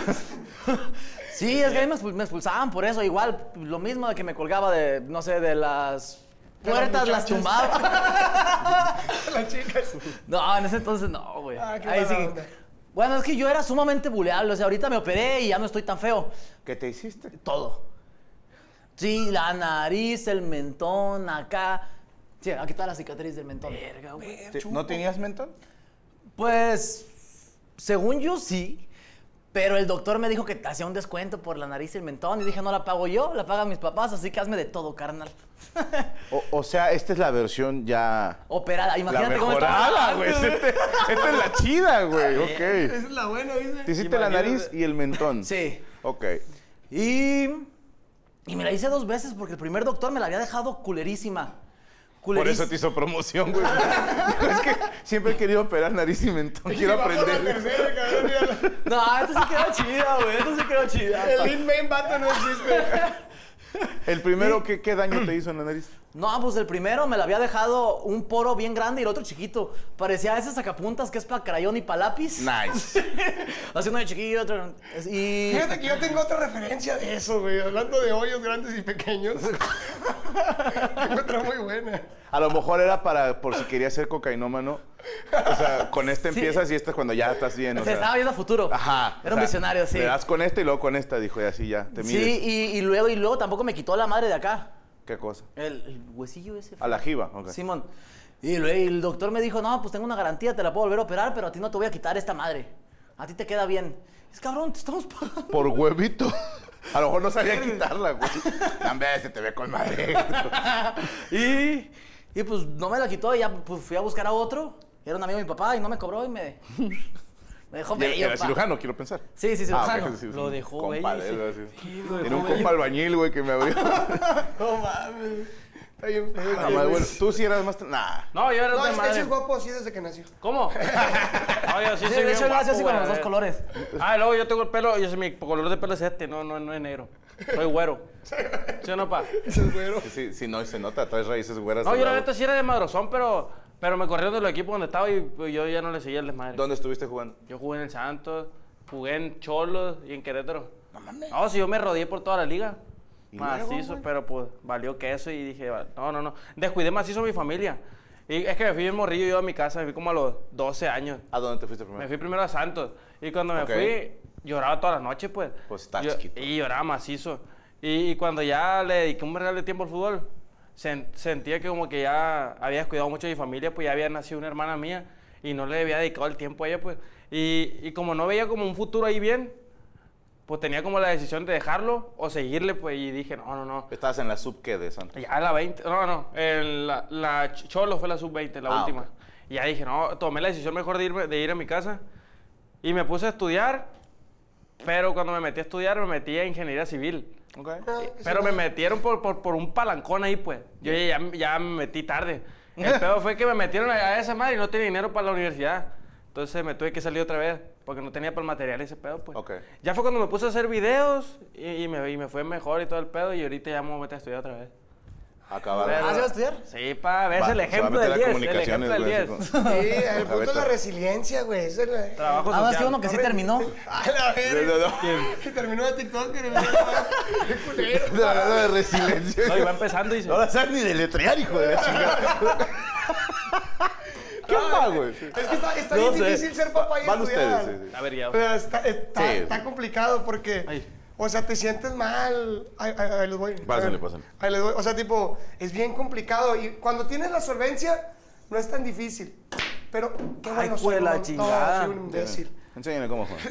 Sí, es que a mí me expul- me expulsaban por eso. Igual, lo mismo de que me colgaba de, no sé, de las De las puertas, las muchachas. tumbaba. Las chicas. No, en ese entonces no, güey. Ah, qué Ahí mala sí. onda. Bueno, es que yo era sumamente buleable. O sea, ahorita me operé y ya no estoy tan feo. ¿qué te hiciste? Todo. Sí, la nariz, el mentón, acá. Sí, aquí está la cicatriz del mentón. Verga, güey. ¿Te- ¿No tenías mentón? Pues, según yo sí. Pero el doctor me dijo que te hacía un descuento por la nariz y el mentón. Y dije, no la pago yo, la pagan mis papás. Así que hazme de todo, carnal. O, o sea, esta es la versión ya... Operada, La imagínate cómo mejorada, estaba. güey. Esta, esta es la chida, güey. Ok. Esa es la buena, Te dice. hiciste la Imagínate. nariz y el mentón. Sí. Ok. Y, y me la hice dos veces porque el primer doctor me la había dejado culerísima. Por Culerísima. eso te hizo promoción, güey. Es que siempre he querido operar nariz y mentón. Quiero Y va por la aprender. tercera, cabrón, mírala. No, esta sí quedó chida, güey. Esta sí quedó chida. El lead main vato no existe. El primero, ¿qué, ¿qué daño te hizo en la nariz? No, pues el primero me la había dejado un poro bien grande y el otro chiquito. Parecía ese sacapuntas que es para crayón y para lápiz. Nice. Así uno de chiquillo, otro... Y... Fíjate que yo tengo otra referencia de eso, güey. Hablando de hoyos grandes y pequeños. Tengo otra muy buena. A lo mejor era para, por si querías ser cocainómano. O sea, con este Sí. empiezas y esta es cuando ya estás bien. O Se sea, estaba viendo a futuro. Ajá. Era o un sea, visionario, sí. Le das con esta y luego con esta, dijo, y así ya, te mides. Sí, y, y luego, y luego tampoco me quitó la madre de acá. ¿Qué cosa? El, el huesillo ese. A la jiba, ok. Simón. Y luego el doctor me dijo, no, pues tengo una garantía, te la puedo volver a operar, pero a ti no te voy a quitar esta madre. A ti te queda bien. Es cabrón, te estamos pagando. Por huevito. A lo mejor no sabía quitarla, güey. También se te ve con madre. Y, y pues no me la quitó y ya pues, fui a buscar a otro. Era un amigo de mi papá y no me cobró y me, me dejó Y bello. Era pa. cirujano, quiero pensar. Sí, sí, Ah, cirujano. ok, sí, sí. Lo dejó Compa bello. de él, sí. así. Sí, lo Tiene dejó un bello. compa albañil, güey, que me abrió. No mames. Está bien feo. Nada más, bueno, tú sí eras más... Nah. No, yo era No, de es que madre. ese es guapo así desde que nació. ¿Cómo? No, yo sí Sí, soy de bien hecho, él hace guapo, así con güey. los dos colores. Ah, y luego yo tengo el pelo, yo sé, mi color de pelo es este, no, no, no es negro. Soy güero. ¿Sí o no, pa? Ese es güero. Sí, sí, sí, no, se nota, traes raíces güeras. No, al yo la lado. neta sí era de madrozón, pero, pero me corrieron de los equipos donde estaba y pues, yo ya no le seguía el desmadre. ¿Dónde estuviste jugando? Yo jugué en el Santos, jugué en Cholos y en Querétaro. No mames. No, si yo me rodeé por toda la liga. ¿Y luego, Macizo, güey? pero pues valió queso y dije, va- no, no, no. Descuidé macizo a mi familia. Y es que me fui bien morrillo yo a mi casa, me fui como a los doce años. ¿A dónde te fuiste Me primero? fui primero a Santos. Y cuando me Ok. fui, lloraba todas las noches, pues. Pues está Yo- chiquito. Y lloraba macizo. Y, y cuando ya le dediqué un real de tiempo al fútbol, sen- sentía que como que ya había descuidado mucho de mi familia, pues ya había nacido una hermana mía y no le había dedicado el tiempo a ella, pues. Y, y como no veía como un futuro ahí bien, pues tenía como la decisión de dejarlo o seguirle, pues. Y dije, no, no, no. Estabas en la sub ¿qué de Santos? Ya la veinte, no, no, en la, la Ch- Cholo fue la sub veinte, la Ah, última. ok. Y ya dije, no, tomé la decisión mejor de, irme, de ir a mi casa y me puse a estudiar, pero cuando me metí a estudiar me metí a ingeniería civil. Ok. Ah, Pero sí, me no. metieron por, por, por un palancón ahí, pues. Yo ya, ya me metí tarde. El pedo fue que me metieron a, a esa madre y no tenía dinero para la universidad. Entonces me tuve que salir otra vez porque no tenía para el material ese pedo, pues. Ok. Ya fue cuando me puse a hacer videos y, y me, y me fue mejor y todo el pedo y ahorita ya me voy a meter a estudiar otra vez. Acabar. ¿Ah, sí vas a estudiar? Sí, pa, ves Va, el se va a ejemplo meter del a diez. El comunicaciones, ejemplo del güey, diez. así Sí, el punto es la Jabeta. resiliencia, güey. Esa es la- Trabajo Nada más social. que uno que sí terminó. A la verga. No, no, no. Y terminó de TikTok. Qué culero. De hablando de resiliencia. No, y va empezando y dice... No la sabes ni deletrear, hijo de la chingada. ¿Qué onda, güey? Es que está, está No bien sé. difícil ser papá y Van estudiar. ustedes, sí, sí. A ver, ya. O sea, está, está, Sí. está complicado porque, Ay. o sea, te sientes mal. Ay, ay, ahí les voy. Pásale, pásale. Ahí les voy. O sea, tipo, es bien complicado. Y cuando tienes la solvencia, no es tan difícil. Pero, qué Ay, bueno hijo soy, de la no, chingada. No, soy un imbécil. Enséñame cómo fue.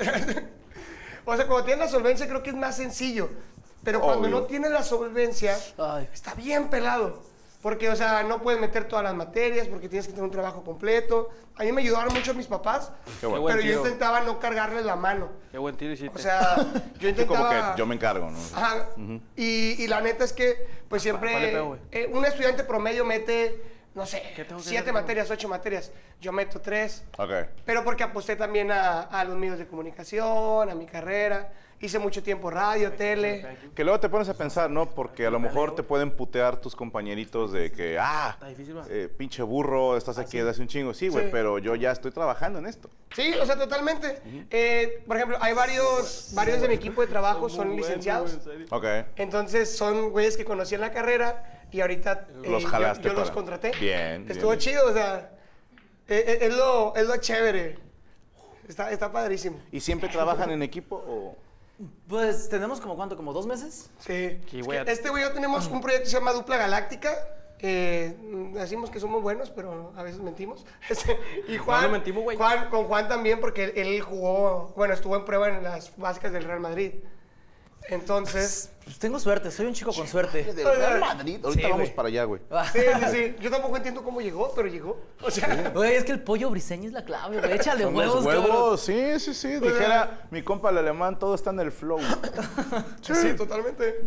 O sea, cuando tienes la solvencia, creo que es más sencillo. Pero cuando Obvio. no tienes la solvencia, Ay. está bien pelado. Porque, o sea, no puedes meter todas las materias porque tienes que tener un trabajo completo. A mí me ayudaron mucho mis papás, Qué bueno. buen pero yo tío. intentaba no cargarles la mano. Qué buen tiro hiciste. O sea, yo Sí, como intentaba... que yo me encargo, ¿no? Ajá. y, y la neta es que, pues siempre, ¿Cuál le pego, güey? eh, un estudiante promedio mete, no sé, ¿Qué tengo que siete hacer? materias, ocho materias. Yo meto tres. Ok. Pero porque aposté también a, a los medios de comunicación, a mi carrera. Hice mucho tiempo radio, tele. Que luego te pones a pensar, ¿no? Porque a lo mejor te pueden putear tus compañeritos de que, ah, Está difícil, va. eh, pinche burro, estás aquí desde hace un chingo. Sí, güey, Sí. pero yo ya estoy trabajando en esto. Sí, o sea, totalmente. Eh, por ejemplo, hay varios, varios de mi equipo de trabajo son licenciados. Ok. Entonces son güeyes que conocí en la carrera y ahorita eh, Los yo- jalaste yo, los para- contraté. Bien, Estuvo bien. chido, o sea, eh, eh, es, lo, es lo chévere. Está, está padrísimo. ¿Y siempre trabajan en equipo o...? Pues tenemos como cuánto, como dos meses. Sí. Qué Es güey. que este güey y yo tenemos un proyecto que se llama Dupla Galáctica. Eh, mm, decimos que somos buenos, pero a veces mentimos. Este, y Juan, No, no mentimos, güey. Juan, con Juan también, porque él, él jugó, bueno, estuvo en prueba en las básicas del Real Madrid. Entonces, Pues tengo suerte, soy un chico con suerte. Del Real Madrid. Ahorita Sí, vamos güey. para allá, güey. sí, sí, sí. Yo tampoco entiendo cómo llegó, pero llegó. O sea, Güey, es que el pollo briseño es la clave, güey. Échale Son huevos, los cabrón. huevos, sí, sí, sí. Dijera mi compa el alemán, todo está en el flow. sí, totalmente.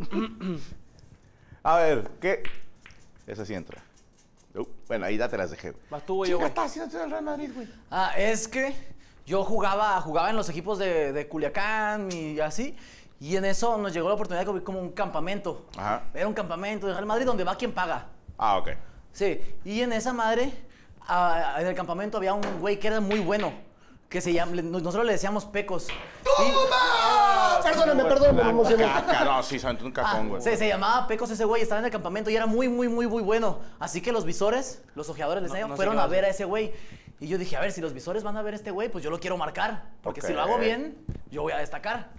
A ver, ¿qué? Esa sí entra. Uh, bueno, ahí ya te las dejé. güey. Vas tú, güey, yo, güey. estás haciendo en el Real Madrid, güey? Ah, es que yo jugaba, jugaba en los equipos de, de Culiacán y así. Y en eso nos llegó la oportunidad de cubrir como un campamento. Ajá. Era un campamento de Real Madrid donde va quien paga. Ah, ok. Sí, y en esa madre, ah, en el campamento había un güey que era muy bueno, que se llama, le- nosotros le decíamos Pecos. ¡Toma! Perdóname, perdóname, me emocioné. Caca, no, sí, son un Ah, cacón, güey. se, se llamaba Pecos ese güey, estaba en el campamento y era muy, muy, muy, muy bueno. Así que los visores, los ojeadores, les No, decía, no sé fueron qué a va a ver ser. a ese güey. Y yo dije, a ver, si los visores van a ver a este güey, pues yo lo quiero marcar. Porque si lo hago Ok. bien, yo voy a destacar.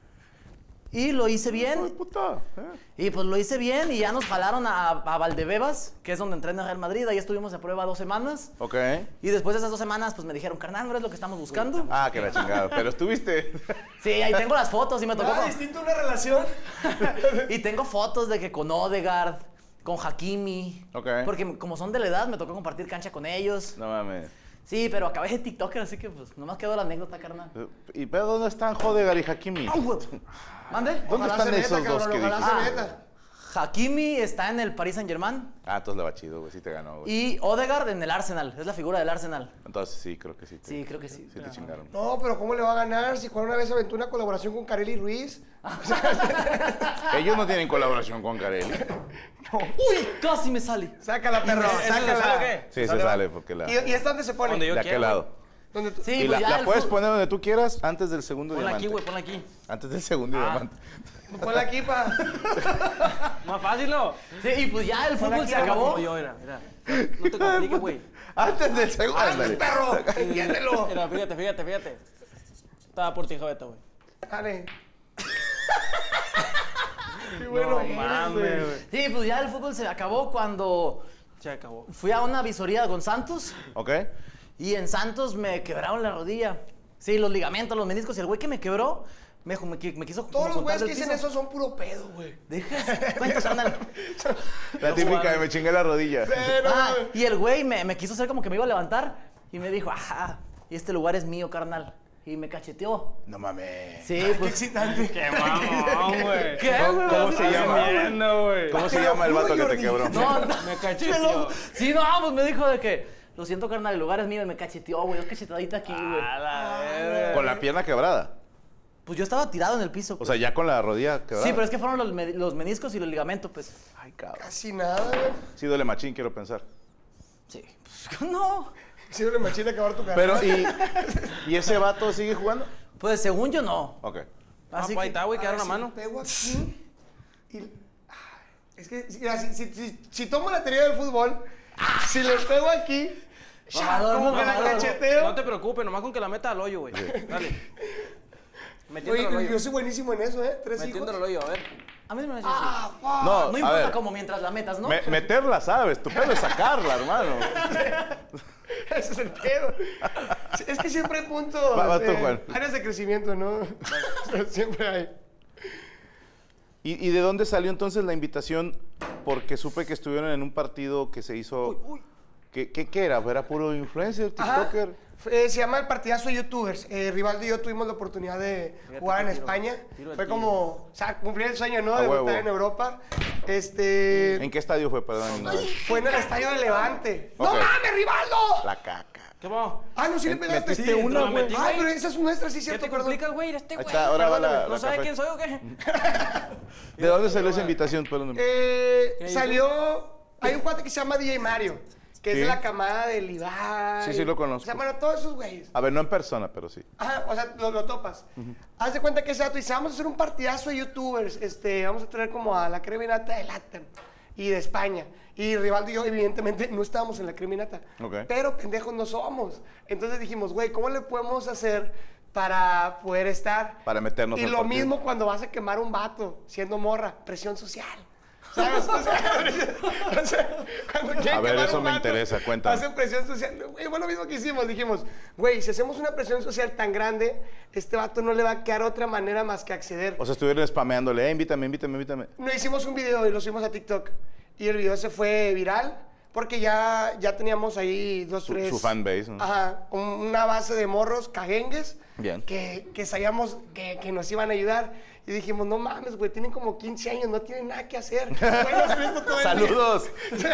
Y lo hice Hijo de bien. puta. ¿eh? Y pues lo hice bien y ya nos jalaron a, a Valdebebas, que es donde entrena Real Madrid. Ahí estuvimos a prueba dos semanas. Ok. Y después de esas dos semanas, pues me dijeron, carnal, ¿no es lo que estamos buscando? Ah, que la chingada. Pero estuviste. Sí, ahí tengo las fotos y me tocó. Nada con- distinto a una relación. Y tengo fotos de que con Odegaard, con Hakimi. Ok. Porque como son de la edad, me tocó compartir cancha con ellos. No mames. Sí, pero acabé de TikToker, así que pues nomás quedó la anécdota, carnal. ¿Y pero dónde están Jodegar y Hakimi? ¿Mande? ¿Dónde Ojalá están se meta, esos dos cabrón, que ojalá dijiste? se meta. Hakimi está en el Paris Saint Germain Ah, entonces le va chido, güey. Sí te ganó, güey. y Odegaard en el Arsenal. Es la figura del Arsenal. Entonces sí, creo que sí. te- Sí, creo que sí. Sí te chingaron. No, pero ¿cómo le va a ganar si Juan una vez aventó una colaboración con Carely Ruiz? Ellos no tienen colaboración con Carelli. ¡Uy! Casi me sale. Sácala, perro, ¿Eso se sale o sácala. qué? Sí, se sale porque la... ¿Y, ¿Y esta dónde se pone? Donde yo ¿De quiera, aquel güey. lado? ¿Dónde tú- Sí, Y pues la, ya la el puedes fu- poner donde tú quieras antes del segundo Ponla aquí, diamante. güey, ponla aquí. Antes del segundo Ah. diamante. Ponla aquí, pa. Más fácil, ¿no? Sí, y pues ya el fútbol se Como acabó. yo, mira, mira. No te compliques, güey. Antes del segundo. ¡Ay, Ándale. perro! ¡Entiéndelo! Mira, fíjate, fíjate, fíjate. Estaba por ti, Joveta, güey. Dale. Qué bueno No eres, mames, güey. güey. Sí, pues ya el fútbol se acabó cuando Se acabó. fui a una visoría con Santos. ¿Ok? Y en Santos me quebraron la rodilla. Sí, los ligamentos, los meniscos. Y el güey que me quebró, me, me, qui- me quiso Todos los juntar güeyes del que dicen piso. eso son puro pedo, güey. Deja, cuenta, carnal. La típica de me chingué la rodilla. Pero, Ah, y el güey me, me quiso hacer como que me iba a levantar. Y me dijo, ajá, y este lugar es mío, carnal. Y me cacheteó. No mames. Sí, pues. Qué mamón, güey. ¿Qué, güey? ¿Cómo se Estás llama? viendo, güey. ¿Cómo se Te lo llama el juro, vato que te Jordi. quebró? No, no. Me Me cacheteó. lo- Sí, no, pues me dijo de que, lo siento, carnal, el lugar es mío y me cacheteó, güey. Es cachetadita aquí, güey. A la verga. Con la pierna quebrada. Pues yo estaba tirado en el piso. O pues. sea, ya con la rodilla quedada. Sí, pero es que fueron los, me- los meniscos y los ligamentos, pues. Ay, cabrón. Casi nada, güey. Sí duele machín, quiero pensar. Sí. Pues, no. Sí, le machina acabar tu carrera. Pero, ¿y, ¿y ese vato sigue jugando? Pues según yo no. Ok. Ah, Así pues ahí que- está, güey, A quedaron ver, a si mano. pego aquí y... ah, Es que, mira, si, si, si, si tomo la teoría del fútbol, si le pego aquí, ya, Mamador, como que la mamador. cacheteo. No te preocupes, nomás con que la meta al hoyo, güey. Dale. Metiéndolo Oye, al yo hoyo. soy buenísimo en eso, ¿eh? Tres hijos. Metiéndolo al hoyo, a ver. A mí no me hace Ah, así. fuck. No, No a importa ver, como mientras la metas, ¿no? me- meterla, ¿sabes? Tu pedo es sacarla, hermano. Ese es el pedo. Sí, Es que siempre hay puntos, Va- va tú, eh, Juan. áreas de crecimiento, ¿no? Siempre hay. ¿Y, y de dónde salió entonces la invitación? Porque supe que estuvieron en un partido que se hizo... ¿Qué, qué, qué era? ¿Era puro influencer, Ajá. tiktoker? Eh, se llama el partidazo de youtubers. Eh, Rivaldo y yo tuvimos la oportunidad de Fíjate jugar en que tiro- España. tiro de Fue tiro. como, o sea, cumplir el sueño, ¿no? A De huevo. estar en Europa. Este... ¿En qué estadio fue? Perdón. no. Fue en el estadio de Levante. ¡No Ok. mames, Rivaldo! La caca. ¿Qué vamos? Ah, no, sí le Me- pegaste. metiste Sí, una, entró, güey. metí, Ay, pero esa es nuestra, sí, ¿Qué cierto, te perdón. complicas, güey? Este Ahí güey. está, ahora va la, Perdóname, la ¿No sabe café. quién soy o qué? ¿De dónde salió esa invitación? Perdón. Eh, ¿Qué salió... Hay un cuate que se llama D J Mario, que es Sí. de la camada del Ibai. Sí, sí, lo conozco. O sea, bueno, todos esos güeyes. A ver, no en persona, pero sí. Ajá, o sea, lo, lo topas. Haz de cuenta que ese dato dice, vamos a hacer un partidazo de youtubers, este, vamos a traer como a la creminata de Latam y de España. Y Rivaldo y yo, evidentemente, no estábamos en la creminata. Ok. Pero pendejos no somos. Entonces dijimos, güey, ¿cómo le podemos hacer para poder estar? Para meternos Y al lo partido. mismo cuando vas a quemar un vato, siendo morra, presión social. ¿Sabes? O sea, o sea, cuando quieren A ver, quemar eso un me vato, interesa, cuéntame. Hacen presión social. Güey, fue lo mismo que hicimos. Dijimos, güey, si hacemos una presión social tan grande, este vato no le va a quedar otra manera más que acceder. O sea, estuvieron spameándole, eh, invítame, invítame, invítame. No hicimos un video y lo subimos a TikTok. Y el video se fue viral porque ya, ya teníamos ahí dos, Su- tres... su fanbase, ¿no? Ajá, un- una base de morros cagengues. Bien. Que, que sabíamos que, que nos iban a ayudar. Y dijimos, no mames, güey, tienen como quince años, no tienen nada que hacer. Pueden hacer esto todo el día. ¡Saludos!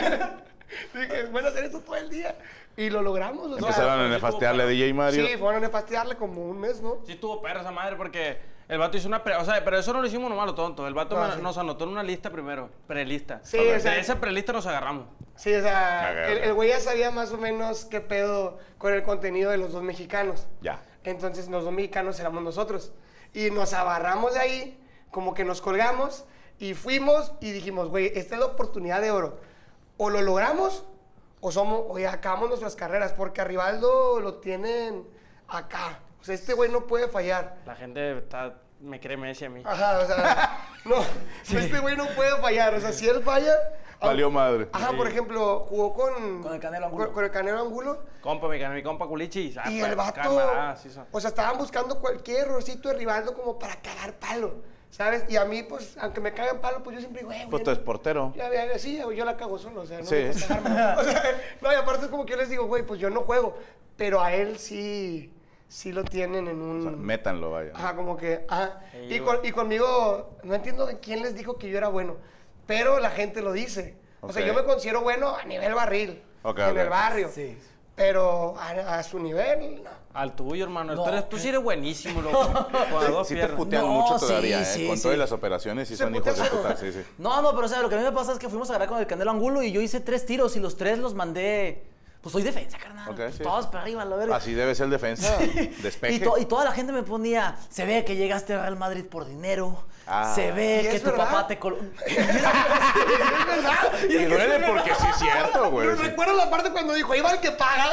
Dije, bueno, hacer esto todo el día. Y lo logramos. O sea, Empezaron a nefastearle a D J Mario. Sí, fueron a nefastearle como un mes, ¿no? Sí estuvo perra esa madre porque el vato hizo una... Pre... O sea, pero eso no lo hicimos nomás lo tonto. El vato Ah, me- sí. nos anotó en una lista primero. Prelista. Sí, De o sea- esa prelista nos agarramos. Sí, o sea, Ok, el, ok. el güey ya sabía más o menos qué pedo con el contenido de los dos mexicanos. Ya. Entonces, los dos mexicanos éramos nosotros. Y nos abarramos de ahí, como que nos colgamos y fuimos y dijimos, güey, esta es la oportunidad de oro. O lo logramos o somos, o ya acabamos nuestras carreras, porque a Rivaldo lo tienen acá. O sea, este güey no puede fallar. La gente está... me cree Messi a mí. Ajá, o sea, no, este güey no puede fallar. O sea, si él falla... Valió madre. Ajá, por ejemplo, jugó con... Con el Canelo Angulo. Con, con el Canelo Angulo. Compa, mi, mi compa Culichi. ah, Y pues, el vato... camarada, sí son. O sea, estaban buscando cualquier errorcito de Rivaldo como para cagar palo, ¿sabes? Y a mí, pues, aunque me cagan palo, pues yo siempre digo, güey, Pues tú eres portero. ya, ya, sí, yo la cago solo, o sea, no Sí. me gusta cagarme. O sea, no, y aparte es como que yo les digo, güey, pues yo no juego, pero a él sí, sí lo tienen en un... O sea, métanlo, vaya. Ajá, como que, ajá. Sí, Y, güey. con- y conmigo, no entiendo de quién les dijo que yo era bueno, pero la gente lo dice. O sea, Ok. yo me considero bueno a nivel barril, Ok, en ok. el barrio. Sí. Pero a, a su nivel, no. Al tuyo, hermano. No. Tú, eres, tú sí eres buenísimo, loco. Con las dos Sí te piernas. putean No, mucho sí, todavía, ¿eh? sí, Con sí. todas las operaciones sí Se son hijos de putean. puta, sí, sí. No, no, pero o sea, lo que a mí me pasa es que fuimos a agarrar con el Canelo Angulo y yo hice tres tiros y los tres los mandé. Pues soy defensa, carnal. Ok, sí. Todos para arriba, la verga. Así debe ser defensa. Despeje. Y, to- y toda la gente me ponía, se ve que llegaste al Real Madrid por dinero, Ah. se ¿Y ve que es tu verdad? papá te... colo- Es verdad. Y duele porque sí es cierto, güey. Pero sí. recuerdo la parte cuando dijo, ahí va el que paga.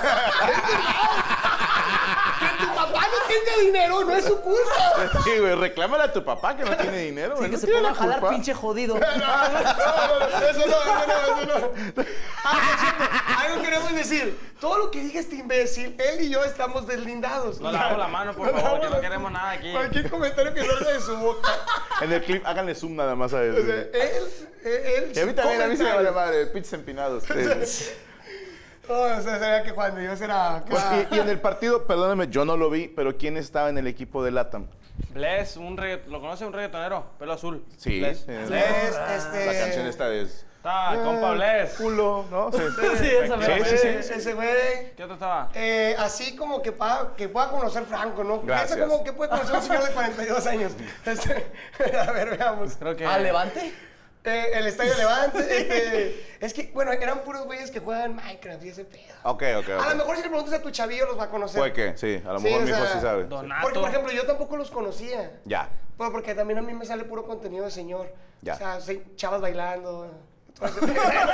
Que tu papá no tenga dinero no es su culpa. Sí, güey, reclámale a tu papá que no tiene dinero, Sí, güey. que no se tiene ponga a la jalar culpa. pinche jodido. No, no, no, no, eso no, eso no, eso no. Ah, por cierto, algo queremos decir. Todo lo que diga este imbécil, él y yo estamos deslindados. No le damos la mano, por No le favor, que damos no la- queremos nada aquí. Cualquier comentario que salga de su boca. En el clip, háganle zoom nada más a O sea, él. él, él, Y a mí su también, a mí se me vale comentario. madre, pinches empinados. Sí. Oh, o sea, sabía que Juan de Dios era... Pues, y, y en el partido, perdóname, yo no lo vi, pero ¿quién estaba en el equipo de Latam? Bless, un regga- ¿lo conoce? Un reggaetonero, pelo azul. Sí, Bless. sí. Es, este... La canción esta es... Estaba el compa Bless. Culo, ¿no? Sí, Sí, esa sí, me sí, sí. Ese ese güey. ¿Qué otro estaba? Eh, así como que, pa- que pueda conocer Franco, ¿no? Gracias. Piensa como que puede conocer un señor de cuarenta y dos años. Este, a ver, veamos. Creo que... ¿Ah, Levante? Eh, el Estadio Levante. Este, es que, bueno, eran puros güeyes que juegan Minecraft y ese pedo. Ok, ok, ok. A lo mejor si le preguntas a tu chavillo los va a conocer. Puede que, sí, a lo Sí, mejor o mi hijo sea, sí sabe. Donato. Porque, por ejemplo, yo tampoco los conocía. Ya. Pues porque también a mí me sale puro contenido de señor. Ya. O sea, soy chavas bailando. todo ese-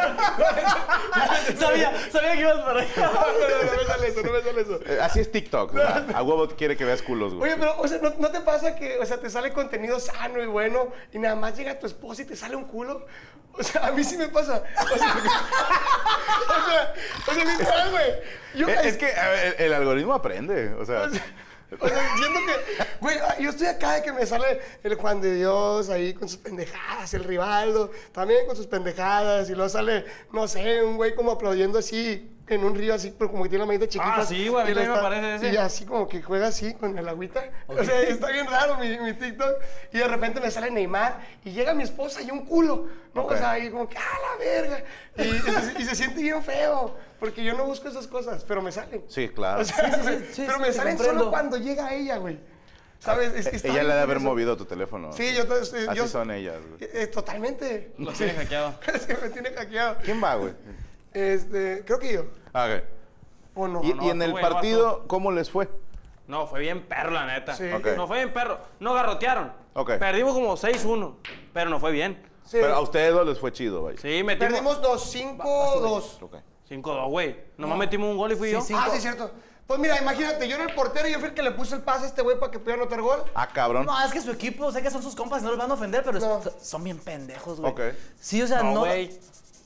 sabía, sabía que ibas por ahí. No, no, no me sale eso, no me sale eso. Eh, así es TikTok, o sea, a huevo quiere que veas culos, güey. Oye, pero, o sea, ¿no, no te pasa que, o sea, te sale contenido sano y bueno y nada más llega tu esposa y te sale un culo? O sea, a mí sí me pasa. O sea, o sea, o sea, literal, güey. Yo, Es, es que a ver, el, el algoritmo aprende, o sea... O sea, siento que, güey, yo estoy acá de que me sale el Juan de Dios ahí con sus pendejadas, el Rivaldo también con sus pendejadas, y luego sale, no sé, un güey como aplaudiendo así en un río, así, pero como que tiene la manita chiquita. Ah, sí, güey, a mí y le también me está- parece ese. Y así como que juega así con el agüita. O sea, está bien raro mi, mi TikTok. Y de repente me sale Neymar y llega mi esposa y un culo, ¿no? Ok. O sea, y como que, ¡ah, la verga! Y, y se, y se siente bien feo, porque yo no busco esas cosas, pero me salen. Sí, claro. O sea, sí, sí, pero sí, me te salen comprendo. solo cuando llega ella, güey. ¿Sabes? Es- está Ella bien le ha de haber curioso. movido tu teléfono. Sí, yo... eh, Así yo son ellas, güey. eh, totalmente. Lo tiene hackeado. Es que me tiene hackeado. ¿Quién va, güey? Este, creo que yo. Ah, ok. ¿O no? Y, no, y en tú, el güey, no vas partido, ¿cómo les fue? No, fue bien perro, la neta. Sí. Ok. No fue bien perro. No garrotearon. Ok. Perdimos como seis uno, pero no fue bien. Sí. Pero a ustedes dos les fue chido, güey. Sí, metimos... Perdimos dos, cinco, dos. Ok. cinco dos, güey. Nomás metimos un gol y fui Sí, yo. sí. Ah, Cinco. sí, cierto. Pues mira, imagínate, yo era el portero y yo fui el que le puse el pase a este güey para que pudiera anotar gol. Ah, cabrón. No, es que su equipo, sé que son sus compas, no los van a ofender, pero No. es- son bien pendejos, güey. Ok. Sí, o sea, no. No, güey.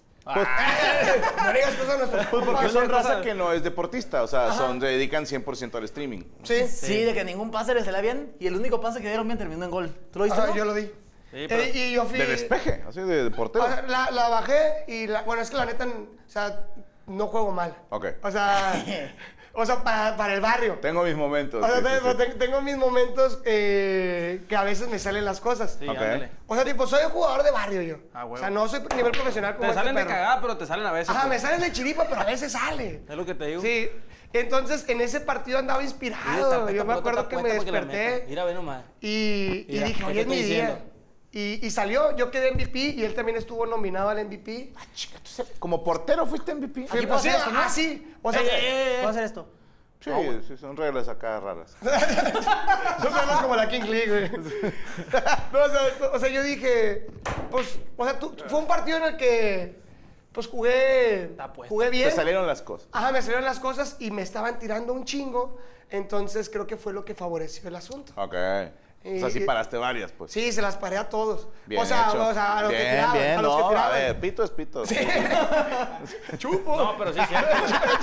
No digas cosas a nuestros Pues porque compas. son ¿qué raza pasa? que no es deportista, o sea, son, se dedican cien por ciento al streaming. Sí. Sí, de que ningún pase les salía bien y el único pase que dieron bien terminó en gol. ¿Tú lo viste? Ajá, no? yo lo di. Sí, pero- Eh, y yo fui... De despeje, así de, de portero. O sea, la, la bajé y la, bueno, es que la neta, o sea, no juego mal. Ok. O sea, o sea, para, para el barrio. Tengo mis momentos. O sea, sí, sí, te- sí. te- tengo mis momentos eh, que a veces me salen las cosas. Sí, Ok. ándale. O sea, tipo, soy un jugador de barrio yo. Ah, huevo. O sea, no soy nivel profesional como Te este salen de perro. cagada, pero te salen a veces. Ajá, me pues. salen de chiripa, pero a veces sale. Es lo que te digo. Sí. Entonces, en ese partido andaba inspirado. Yo me acuerdo que me desperté Mira, ve nomás. y, y Mira, dije, ¿qué hoy te es mi estoy día. diciendo? Y, y salió, yo quedé M V P y él también estuvo nominado al M V P. Chica, tú sabes, como portero fuiste M V P. Sí, Aquí pues pasa sí, esto, ¿no? ah, sí. O sea, Ey, ey, ey, ey. ¿Puedo hacer esto? Sí, sí, son reglas acá raras. son menos como la King League, güey. No, o, sea, o sea, yo dije, pues, o sea, tú- fue un partido en el que, pues, jugué, Está puesto. jugué bien. Te salieron las cosas. Ajá, me salieron las cosas y me estaban tirando un chingo. Entonces, creo que fue lo que favoreció el asunto. Ok. O sea, sí Y- paraste varias, pues. Sí, se las paré a todos. Bien o sea, hecho. o sea, a los que bien, tiraban. bien, a los no, que a tiraban. ver, pito es pito. Chupo. No, pero sí es cierto.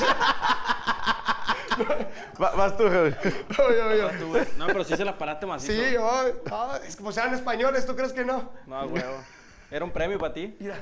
Va- vas tú, Javi. Yo, yo, yo. Tú, güey. No, pero sí se las paraste macizo. Sí, yo. ah, es como sean españoles, ¿tú crees que no? No, huevo. Era un premio para ti. Mira.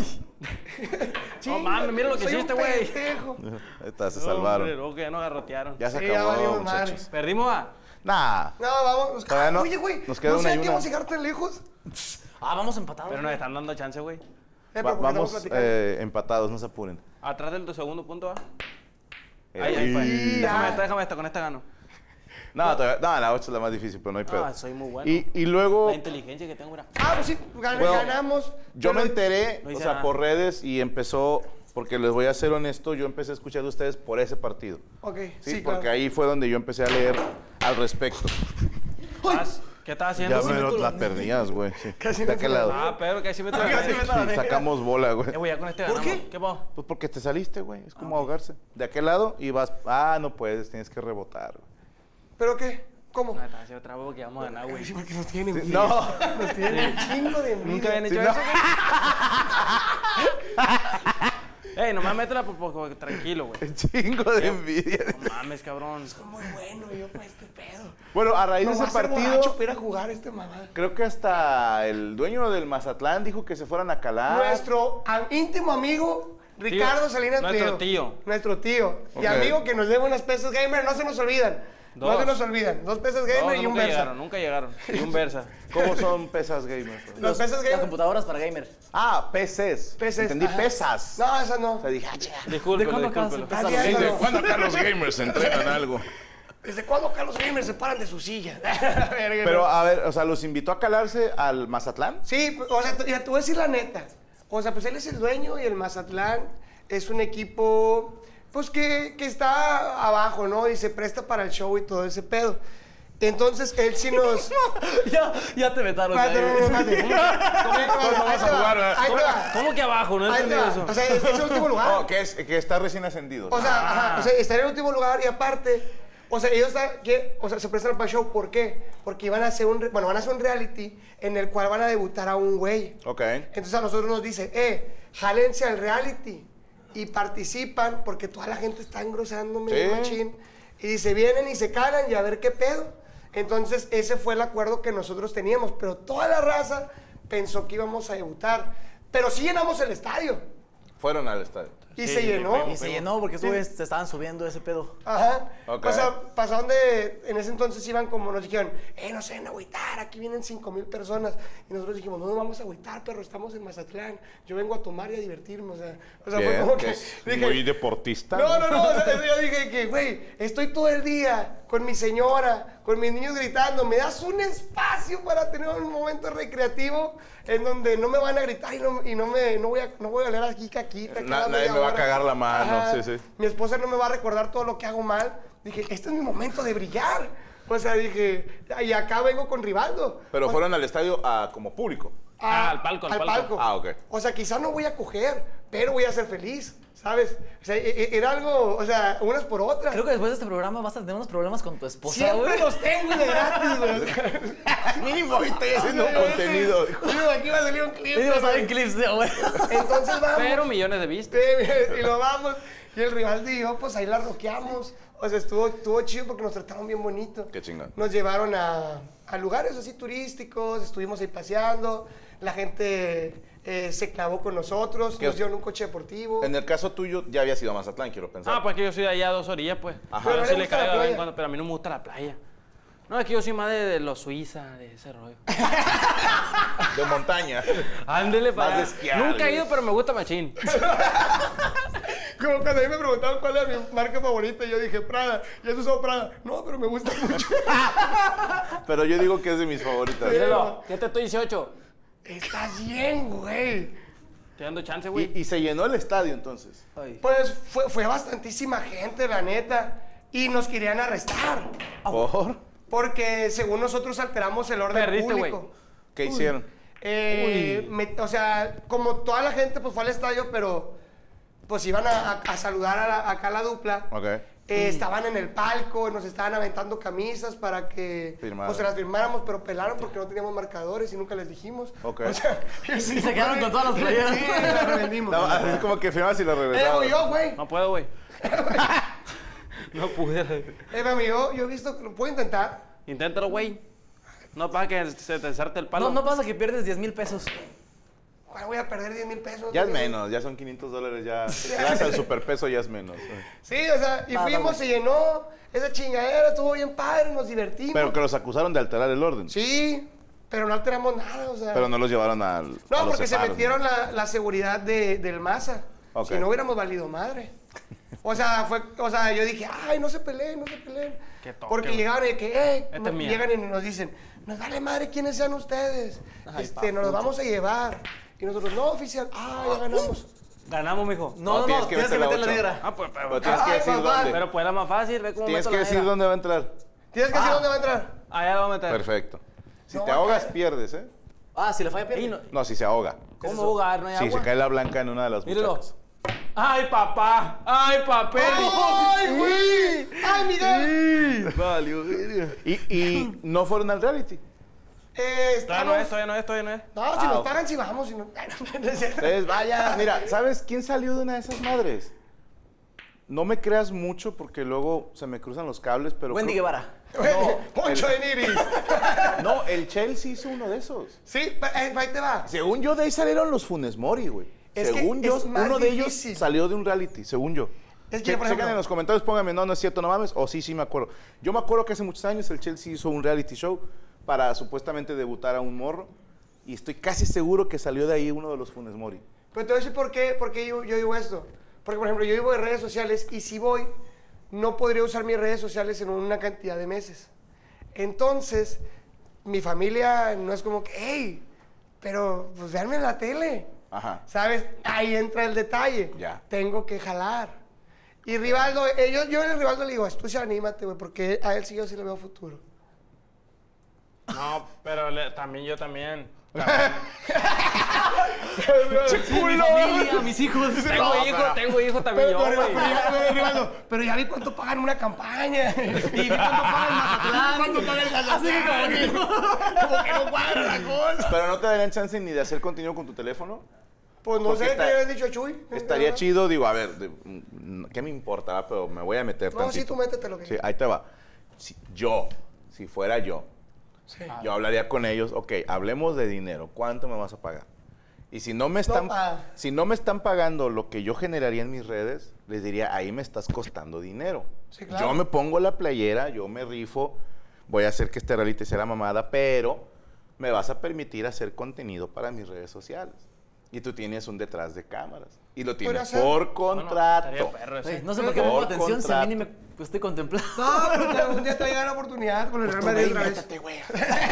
No mames, mira lo que soy un hiciste, güey. pendejo. Ahí está, se Hombre, salvaron. luego que ya nos garrotearon. Ya se Sí, ya acabó, valimos madre. muchachos. Perdimos a... Nah. No, vamos. Nos, Todavía no. Oye, güey. Nos queda ¿No una y sabía que una. vamos a llegar tan lejos? Ah, vamos empatados. Pero nos güey. están dando chance, güey. Eh, Va- pero porque vamos estamos platicando. eh, empatados, no se apuren. Atrás del segundo punto, ¿va? Eh, Ahí, ahí fue. y- Déjame ya. esta, déjame esta, con esta gano. No, todavía- no, la ocho es la más difícil, pero no hay pedo. Ah, soy muy bueno. Y, y luego La inteligencia que tengo, mira. Ah, pues sí, gan- Bueno, ganamos. yo me pero- enteré, no o hice sea, nada. por redes y empezó, porque les voy a ser honesto, yo empecé a escuchar de ustedes por ese partido. Ok, Sí, sí, porque claro. ahí fue donde yo empecé a leer al respecto. ¿Estás- ¿Qué estás haciendo? Ya me lo, la perdías, güey. Sí. Casi ¿De me qué fue la lado? Ah, Pedro, que ahí sí me trae. Casi me trae. Sí, sacamos bola, güey. Eh, güey, ya con este ¿Por ganamos. qué? ¿Qué pasó? Pues porque te saliste, güey. Es como ahogarse. De aquel lado y vas. Ah, no puedes, tienes que rebotar, güey. ¿Pero qué? ¿Cómo? No, está haciendo otra vez que vamos a ganar, güey. Sí, porque nos tienen envidia. No. Nos tienen un chingo de envidia. Nunca habían hecho Sí, no. eso, güey. Ey, nomás métela por poco, tranquilo, güey. Chingo de envidia. No mames, cabrón. Muy bueno yo para este pedo. Bueno, a raíz No de va a ese ser borracho partido, para ir a jugar este mamá. creo que hasta el dueño del Mazatlán dijo que se fueran a calar. Nuestro a- íntimo amigo Ricardo Tío. Salinas Nuestro Pliego. tío. Nuestro tío. Ok. Y amigo que nos debe unas pesos gamer, no se nos olvidan. No Dos. se nos olvidan. Dos pesas No, gamer y un nunca Versa. llegaron, nunca llegaron. Y un Versa. ¿Cómo son pesas gamers? Los pesas Las gamer. computadoras para gamer. Ah, P Cs. P Cs, Entendí ajá. pesas. No, esas no. O sea, dije, ah, chinga. Discúlpelo, ¿De cuándo acabas de discúlpelo. empezar? Ah, ¿Desde no. cuándo acá los gamers entrenan algo? ¿Desde cuándo acá los gamers se paran de su silla? Verga, Pero, no. a ver, o sea, ¿los invitó a calarse al Mazatlán? Sí, o sea, te, ya te voy a decir la neta. O sea, pues él es el dueño y el Mazatlán es un equipo, pues que, que está abajo, ¿no? Y se presta para el show y todo ese pedo. Entonces, él sí nos... ya, ya te vetaron. Espérate, no, no, ya. espérate. Todos vamos a jugar, ¿verdad? Ahí te va. ¿Cómo que abajo? No he Ahí te entendido va. eso. O sea, es, es el último lugar. Oh, que, es, que está recién ascendido. O sea, ajá, o sea, estaría en el último lugar y aparte, o sea, ellos están, que, o sea, se prestan para el show. ¿Por qué? Porque iban a hacer un, re- bueno, van a hacer un reality en el cual van a debutar a un güey. Ok. Entonces a nosotros nos dice, eh, jálense al reality y participan porque toda la gente está engrosándome, Sí. machín. Y dice, vienen y se calan y a ver qué pedo. Entonces ese fue el acuerdo que nosotros teníamos, pero toda la raza pensó que íbamos a debutar. Pero sí llenamos el estadio Fueron al estadio. y Sí, se llenó. Y se llenó porque esos güeyes se estaban subiendo ese pedo. Ajá. Ok. O sea, pasaron de. En ese entonces iban como nos dijeron, eh, no se van a agüitar, aquí vienen cinco mil personas. Y nosotros dijimos, no nos vamos a agüitar, perro, estamos en Mazatlán. Yo vengo a tomar y a divertirme. O sea, o sea Bien, fue como que que. es dije, muy deportista. no, no, no. O sea, yo dije que, güey, estoy todo el día con mi señora, con mis niños gritando. ¿Me das un espacio para tener un momento recreativo en donde no me van a gritar y no, y no me no voy a no voy a leer aquí caquita? Na- cada nadie media me va a hora? cagar la mano, Ajá. sí, sí. Mi esposa no me va a recordar todo lo que hago mal. Dije, este es mi momento de brillar. O sea, dije, y acá vengo con Rivaldo. Pero O- fueron al estadio a, como público. Ah, al palco, al palco. Ah, ok. O sea, quizás no voy a coger, pero voy a ser feliz, ¿sabes? O sea, e- e- era algo, o sea, unas por otras. Creo que después de este programa vas a tener unos problemas con tu esposa, Siempre güey. los tengo y de gratis, güey. Mínimo, ahorita estoy haciendo un contenido. Digo, aquí va a salir un clip. Y digo, pero- saben clips, de, güey. Entonces vamos. Pero millones de vistas. Sí, y lo vamos. Y el rival y yo, pues ahí la roqueamos. O sea, estuvo, estuvo chido porque nos trataron bien bonito. Qué chingón. Nos llevaron a, a lugares así turísticos, estuvimos ahí paseando. La gente eh, se clavó con nosotros, ¿Qué? nos dieron un coche deportivo. En el caso tuyo, ya habías ido a Mazatlán, quiero pensar. Ah, pues que yo soy de allá a dos orillas, pues. Ajá. Pero Pero sí le le gusta la caigo de vez en playa. cuando, pero a mí no me gusta la playa. No, es que yo soy más de, de los Suiza, de ese rollo. De montaña. Ándele Más para de allá. esquiar, Nunca he güey. ido, pero me gusta machín. Como cuando a mí me preguntaban cuál era mi marca favorita, yo dije Prada. Y eso usó Prada. No, pero me gusta mucho. Pero yo digo que es de mis favoritas. Míralo, ¿qué te estoy dieciocho? Estás bien, güey. Te dando chance, güey. Y, y se llenó el estadio entonces. Ay. Pues fue, fue bastantísima gente, la neta. Y nos querían arrestar. ¿Por? Porque según nosotros alteramos el orden Perdiste, público. güey. ¿Qué hicieron? Eh, me- o sea, como toda la gente pues fue al estadio, pero pues iban a, a- a saludar a la- acá a la dupla. Ok. Eh, Estaban en el palco, nos estaban aventando camisas para que Firmaran. pues, se las firmáramos, pero pelaron porque no teníamos marcadores y nunca les dijimos. Ok. O sea, Y se quedaron con todas las playeras. Sí, las revendimos. No, así como que firmabas y lo Eh, regresabas. yo, güey. No puedo, güey. No pude. Eh, mami, yo, yo he visto, lo puedo intentar. Inténtalo, güey. No para que se te ensarte el palo. No, no pasa que pierdes diez mil pesos. ¿Cuál voy a perder diez mil pesos? Ya es güey? menos, ya son quinientos dólares, ya. Gracias al superpeso ya es menos. Sí, o sea, y Nada, fuimos, güey. se llenó esa chingadera, estuvo bien padre, nos divertimos. Pero que los acusaron de alterar el orden. Sí, pero no alteramos nada, o sea. Pero no los llevaron al. No, a los porque se separos, metieron la, la seguridad de, del Maza. Ok. Si no hubiéramos valido madre. O sea, fue, o sea, yo dije, ay, no se peleen, no se peleen. Qué toque, Porque güey. llegaban y que, hey, Esta no- es mía. llegan y nos dicen, nos vale madre quiénes sean ustedes. Ay, este, nos los vamos a llevar. Y nosotros, no, oficial, ah, ya ganamos. Ganamos, mijo. No, No, no, tienes no, que tienes que meter la meter la ocho. negra. Ah, pues, pero, Pero tienes que Ay, decir papá. dónde. pero pues era más fácil, ve cómo Tienes meto que la decir negra. dónde va a entrar. ¿Tienes que decir dónde va a entrar? Allá lo voy a meter. Perfecto. Si No, te ahogas, acá. pierdes, ¿eh? Ah, si le falla Y pierde. no- No, si se ahoga. ¿Cómo jugar? No hay Si agua. se cae la blanca en una de las Míralo. muchachas. ¡Ay, papá! ¡Ay, papel! ¡Ay, güey! ¡Ay, Miguel! Valió, verga. y, y no fueron al reality. Eh, Todavía no estamos... es, todavía no es, todavía no es. No, si Ah, nos ok. pagan, si vamos. Si no... no es cierto. Entonces, vaya, mira, ¿sabes quién salió de una de esas madres? No me creas mucho porque luego se me cruzan los cables, pero... Wendy creo- Guevara. Poncho de Niri. No, el Chelsea hizo uno de esos. Sí, pa- eh, ahí te va. Según yo, de ahí salieron los Funes Mori, güey. Es que Según yo, es más uno de ellos difícil. salió de un reality, según yo. Es que, Che- por chequen ejemplo, en los comentarios, pónganme, no, no es cierto, no mames. O sí, sí me acuerdo. Yo me acuerdo que hace muchos años el Chelsea hizo un reality show para supuestamente debutar a un morro. Y estoy casi seguro que salió de ahí uno de los Funes Mori. pero te voy a decir por qué, por qué yo, yo digo esto. Porque, por ejemplo, yo vivo de redes sociales y si voy, no podría usar mis redes sociales en una cantidad de meses. Entonces, mi familia no es como que, hey, pero pues veanme en la tele. Ajá. ¿Sabes? Ahí entra el detalle. Ya. Tengo que jalar. Y Rivaldo, eh, yo, yo a Rivaldo le digo, tú sí anímate, güey, porque a él sí yo sí le veo futuro. No, pero le- también yo también. Mi familia, mis hijos. Tengo No, hijo, pero- tengo hijo también Pero, yo, pero, güey. pero ya, güey, Rivaldo, pero ya vi cuánto pagan una campaña. Y vi cuánto paga el Mazatlán. ¿Cuánto paga el Mazatlán? Así que como que Como que no cuadra la cosa. Pero no te darían chance ni de hacer contenido con tu teléfono. Pues no Porque sé está- qué le habían dicho a Chuy. Estaría chido, digo, a ver, de- mm, ¿qué me importa? va? Pero me voy a meter No, tantito. sí, tú métete lo que Sí, ahí te va. Si- yo, si fuera yo, Sí. yo hablaría con ellos, ok, hablemos de dinero, ¿cuánto me vas a pagar? Y si no me están, pa. si no me están pagando lo que yo generaría en mis redes, les diría, ahí me estás costando dinero. Sí, claro. Yo me pongo la playera, yo me rifo, voy a hacer que este reality sea la mamada, pero me vas a permitir hacer contenido para mis redes sociales. Y tú tienes un detrás de cámaras. Y lo Podría tienes ser. por Bueno, contrato. estaría perro ese. Güey, no sé por qué me pongo Por atención si a mí ni contrato. me estoy contemplando. No, pero te- un día te va a llegar la oportunidad con el Real Madrid otra vez. Métete, güey.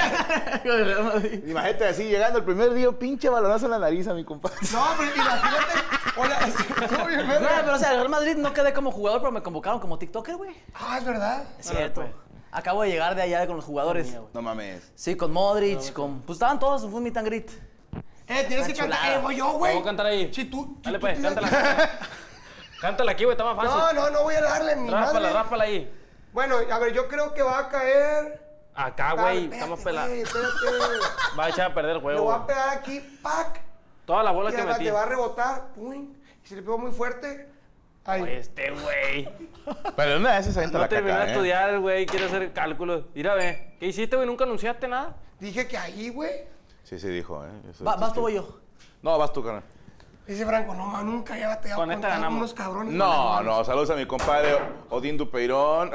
Con el Real Madrid. Imagínate así, llegando el primer día, pinche balonazo en la nariz a mi compadre. No, pero imagínate. Hola, estuvo bien, No, verga. pero o sea, el Real Madrid no quedé como jugador, pero me convocaron como TikToker, güey. Ah, es verdad. Es cierto. Acabo de llegar de allá con los jugadores. No mames. Sí, con Modric, con... Pues estaban todos, fue un meet and greet. Eh, tienes que Una cantar. chulada. Eh, voy yo, güey. Vamos a cantar ahí. Si tú. si Dale tú pues, tienes- cántala. Cántala aquí, güey, está más No, fácil. no, no voy a darle ni Rápala, madre. rápala ahí. Bueno, a ver, yo creo que va a caer. Acá, Ah, güey, espérate, estamos pelados. güey, espérate. Va a echar a perder el Le juego. voy a güey. pegar aquí, pack. Todas las bolas Y que además metí. te va a rebotar. Uy. Y si le pego muy fuerte. Ahí. Oye, este güey. Pero una de esas se avienta No la terminó de caca, ¿eh? estudiar, güey, quiere hacer cálculos. Mira, ve. ¿Qué hiciste, güey? ¿Nunca anunciaste nada? Dije que ahí, güey. Sí, sí dijo, ¿eh? Eso- Va- eso ¿Vas es tú o que- yo? No, vas tú, carnal. Dice Franco, no, ma, nunca ya te Con esta ganamos. unos cabrones. No, no, saludos a mi compadre Odín Dupeirón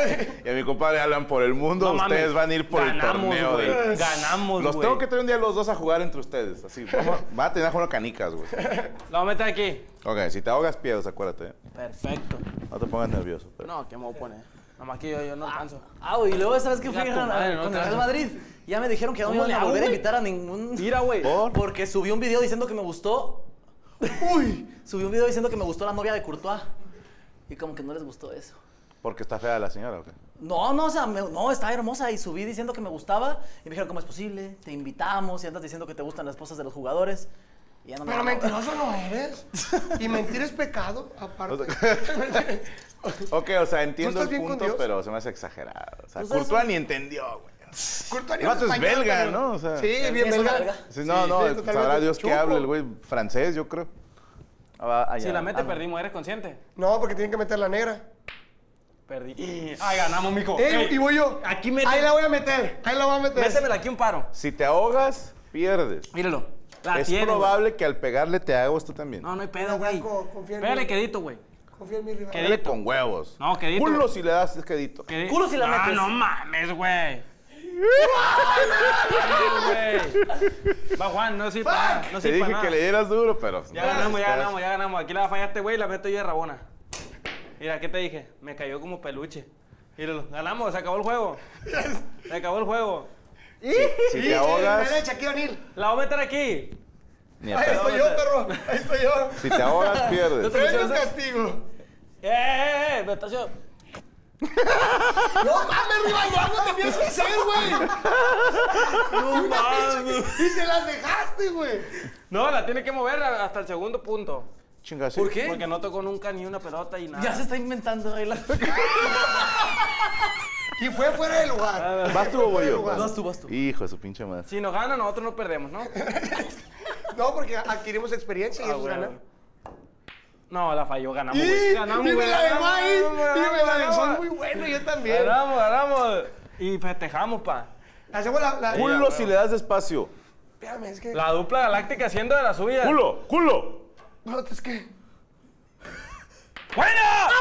y a mi compadre Alan por el mundo. No mames, ustedes van a ir por ganamos, el torneo. güey, de- ganamos, Los güey. tengo que traer un día los dos a jugar entre ustedes. Así, vamos, van a tener que jugar canicas, güey. Lo voy a meter aquí. Ok, si te ahogas, pierdes, acuérdate. ¿eh? Perfecto. No te pongas nervioso. pero- No, ¿qué me voy a poner? Nada más que yo, yo no alcanzo. Ah, güey, y luego esa vez que fui Ya, tu a- madre, no con el te Real hagas. Madrid, ya me dijeron que no me ¿Cómo iban le a hago, volver a güey? invitar a ningún... Mira, güey. ¿Por? Porque subí un video diciendo que me gustó... Uy, subí un video diciendo que me gustó la novia de Courtois. Y como que no les gustó eso. Porque está fea la señora, ¿o qué? No, no, o sea, me- no, está hermosa. Y subí diciendo que me gustaba. Y me dijeron, ¿cómo es posible? Te invitamos y andas diciendo que te gustan las esposas de los jugadores. Y ya no me Pero hablan. mentiroso no eres. Y mentir es pecado, aparte. Ok, o sea, entiendo estás el bien con punto, Dios? pero se me hace exagerado. O sea, Pues eso- Courtois ni entendió, güey. Courtois El vato es español, belga, pero- ¿no? O sea, sí, es bien una belga. belga. Sí, no, no, sí, totalmente. sabrá Dios que Chupo. hable el güey francés, yo creo. Ah, va, allá. Si la mete, Ah, perdimos. ¿Eres consciente? No, porque tienen que meter la negra. Perdí. Ay, ganamos, mijo. Eh, Ey, y voy yo. Aquí mete. Ahí la voy a meter. Ahí la voy a meter. Métemela aquí un paro. Si te ahogas, pierdes. Míralo. La es tiene, probable que al pegarle te hagas tú también. güey. No, no hay pedo, No, güey. Franco, confía en Pégale mí. quedito, güey. Confía en mi rival. ¿Qué? Dale con huevos. No, quedito. Culo si le das es quedito. Quedi- Culo si la Ah, metes. no mames, güey. Ay, güey. Va Juan, no sirve para nada. No Te sirve dije para nada. que le dieras duro, pero... Ya ganamos, ya ganamos, ya ganamos. Aquí la va a fallar este güey y la meto yo de rabona. Mira, ¿qué te dije? Me cayó como peluche. Míralo, ganamos, se acabó el juego. Se acabó el juego. Si, si te ahogas, Dale, Shaquille O'Neal. La voy a meter aquí. ni a Ahí pedo. estoy yo, perro. Ahí estoy yo. Si te ahogas, pierdes. Pero es castigo. ¡Eh, eh, eh! Me está haciendo- No mames, rival, ya no tenías que hacer, güey. No mames. Y se las dejaste, güey. No, la tiene que mover hasta el segundo punto. Chinga, sí. ¿Por qué? Porque no tocó nunca ni una pelota y nada. Ya se está inventando ahí la... Y fue fuera de lugar. ¿Vas tú o voy yo? Vas tú, vas tú. Hijo de su pinche madre. Si nos gana, nosotros no perdemos, ¿no? No, porque adquirimos experiencia y Ah, eso es güey. ganar. No, la falló, ganamos, Y, güey. Ganamos, y me güey. la dejó ganamos, ahí. ganamos, Y me la dejó ganamos. muy bueno, yo también. Ganamos, ganamos. Y festejamos, pa. Hacemos la... la... Culo güey. si le das despacio. Espérame, es que... La dupla galáctica haciendo de la suya. Culo, culo. No, es que... ¡Buena!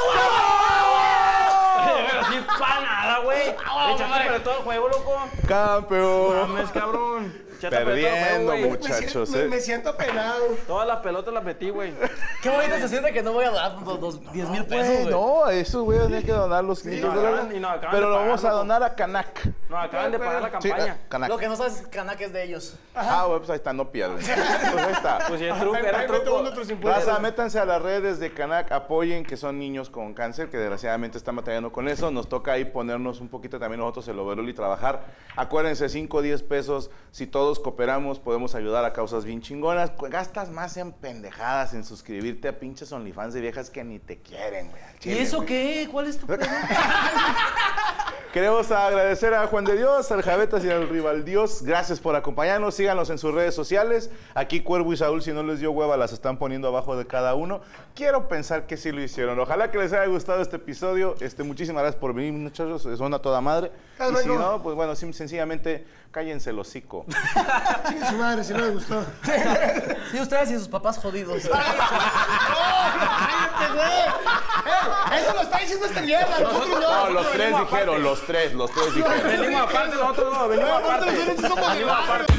nada, güey. Echaste para todo el juego, loco. Campeón. Mames, cabrón. Echaste a perder todo el Perdiendo, juego, güey. muchachos. Me, eh. me siento penado. Todas las pelotas las metí, güey. Qué bonito se siente que no voy a dar dos, dos, diez mil pesos, Güey, güey. no, a esos güeyes hay que donar los quinientos no, dólares. y no, acaban Pero de lo vamos a pagarlo. donar a Canac. No, acaban de pagar la Sí, campaña. a Canac. Lo que no sabes es que Canac es de ellos. Ah, güey, pues ahí está, no pierdes. Pues ahí está. Pues sí, es truco, Ahí- era ahí mete truco. uno otros impuestos. Raza, métanse a las redes de Canac, apoyen que son niños con cáncer, que desgraciadamente están batallando con eso. Nos toca ahí ponernos un poquito también nosotros el overall y trabajar. Acuérdense, cinco o diez pesos, si todos cooperamos, podemos ayudar a causas bien chingonas. Cu- Gastas más en pendejadas, en suscribirte a pinches OnlyFans de viejas que ni te quieren, güey. al ¿Y chile, eso güey. qué? ¿Cuál es tu pedo? Queremos agradecer a Juan de Dios, al Javetas y al Rival Dios. Gracias por acompañarnos. Síganos en sus redes sociales. Aquí Cuervo y Saúl, si no les dio hueva, las están poniendo abajo de cada uno. Quiero pensar que sí lo hicieron. Ojalá que les haya gustado este episodio. Este, muchísimas gracias por venir, muchachos. Son a toda madre. Y si no, pues bueno, sim- sencillamente cállense el hocico. Chingue su madre, si no me gustó. Sí, ustedes y sus papás jodidos. ¡Cállate, güey! ¡Eh! Eso lo está diciendo esta mierda. Nosotros no. No, los tres dijeron, los tres, los tres dijeron. Venimos aparte, nosotros no, venimos aparte. Nosotros somos de Venimos aparte.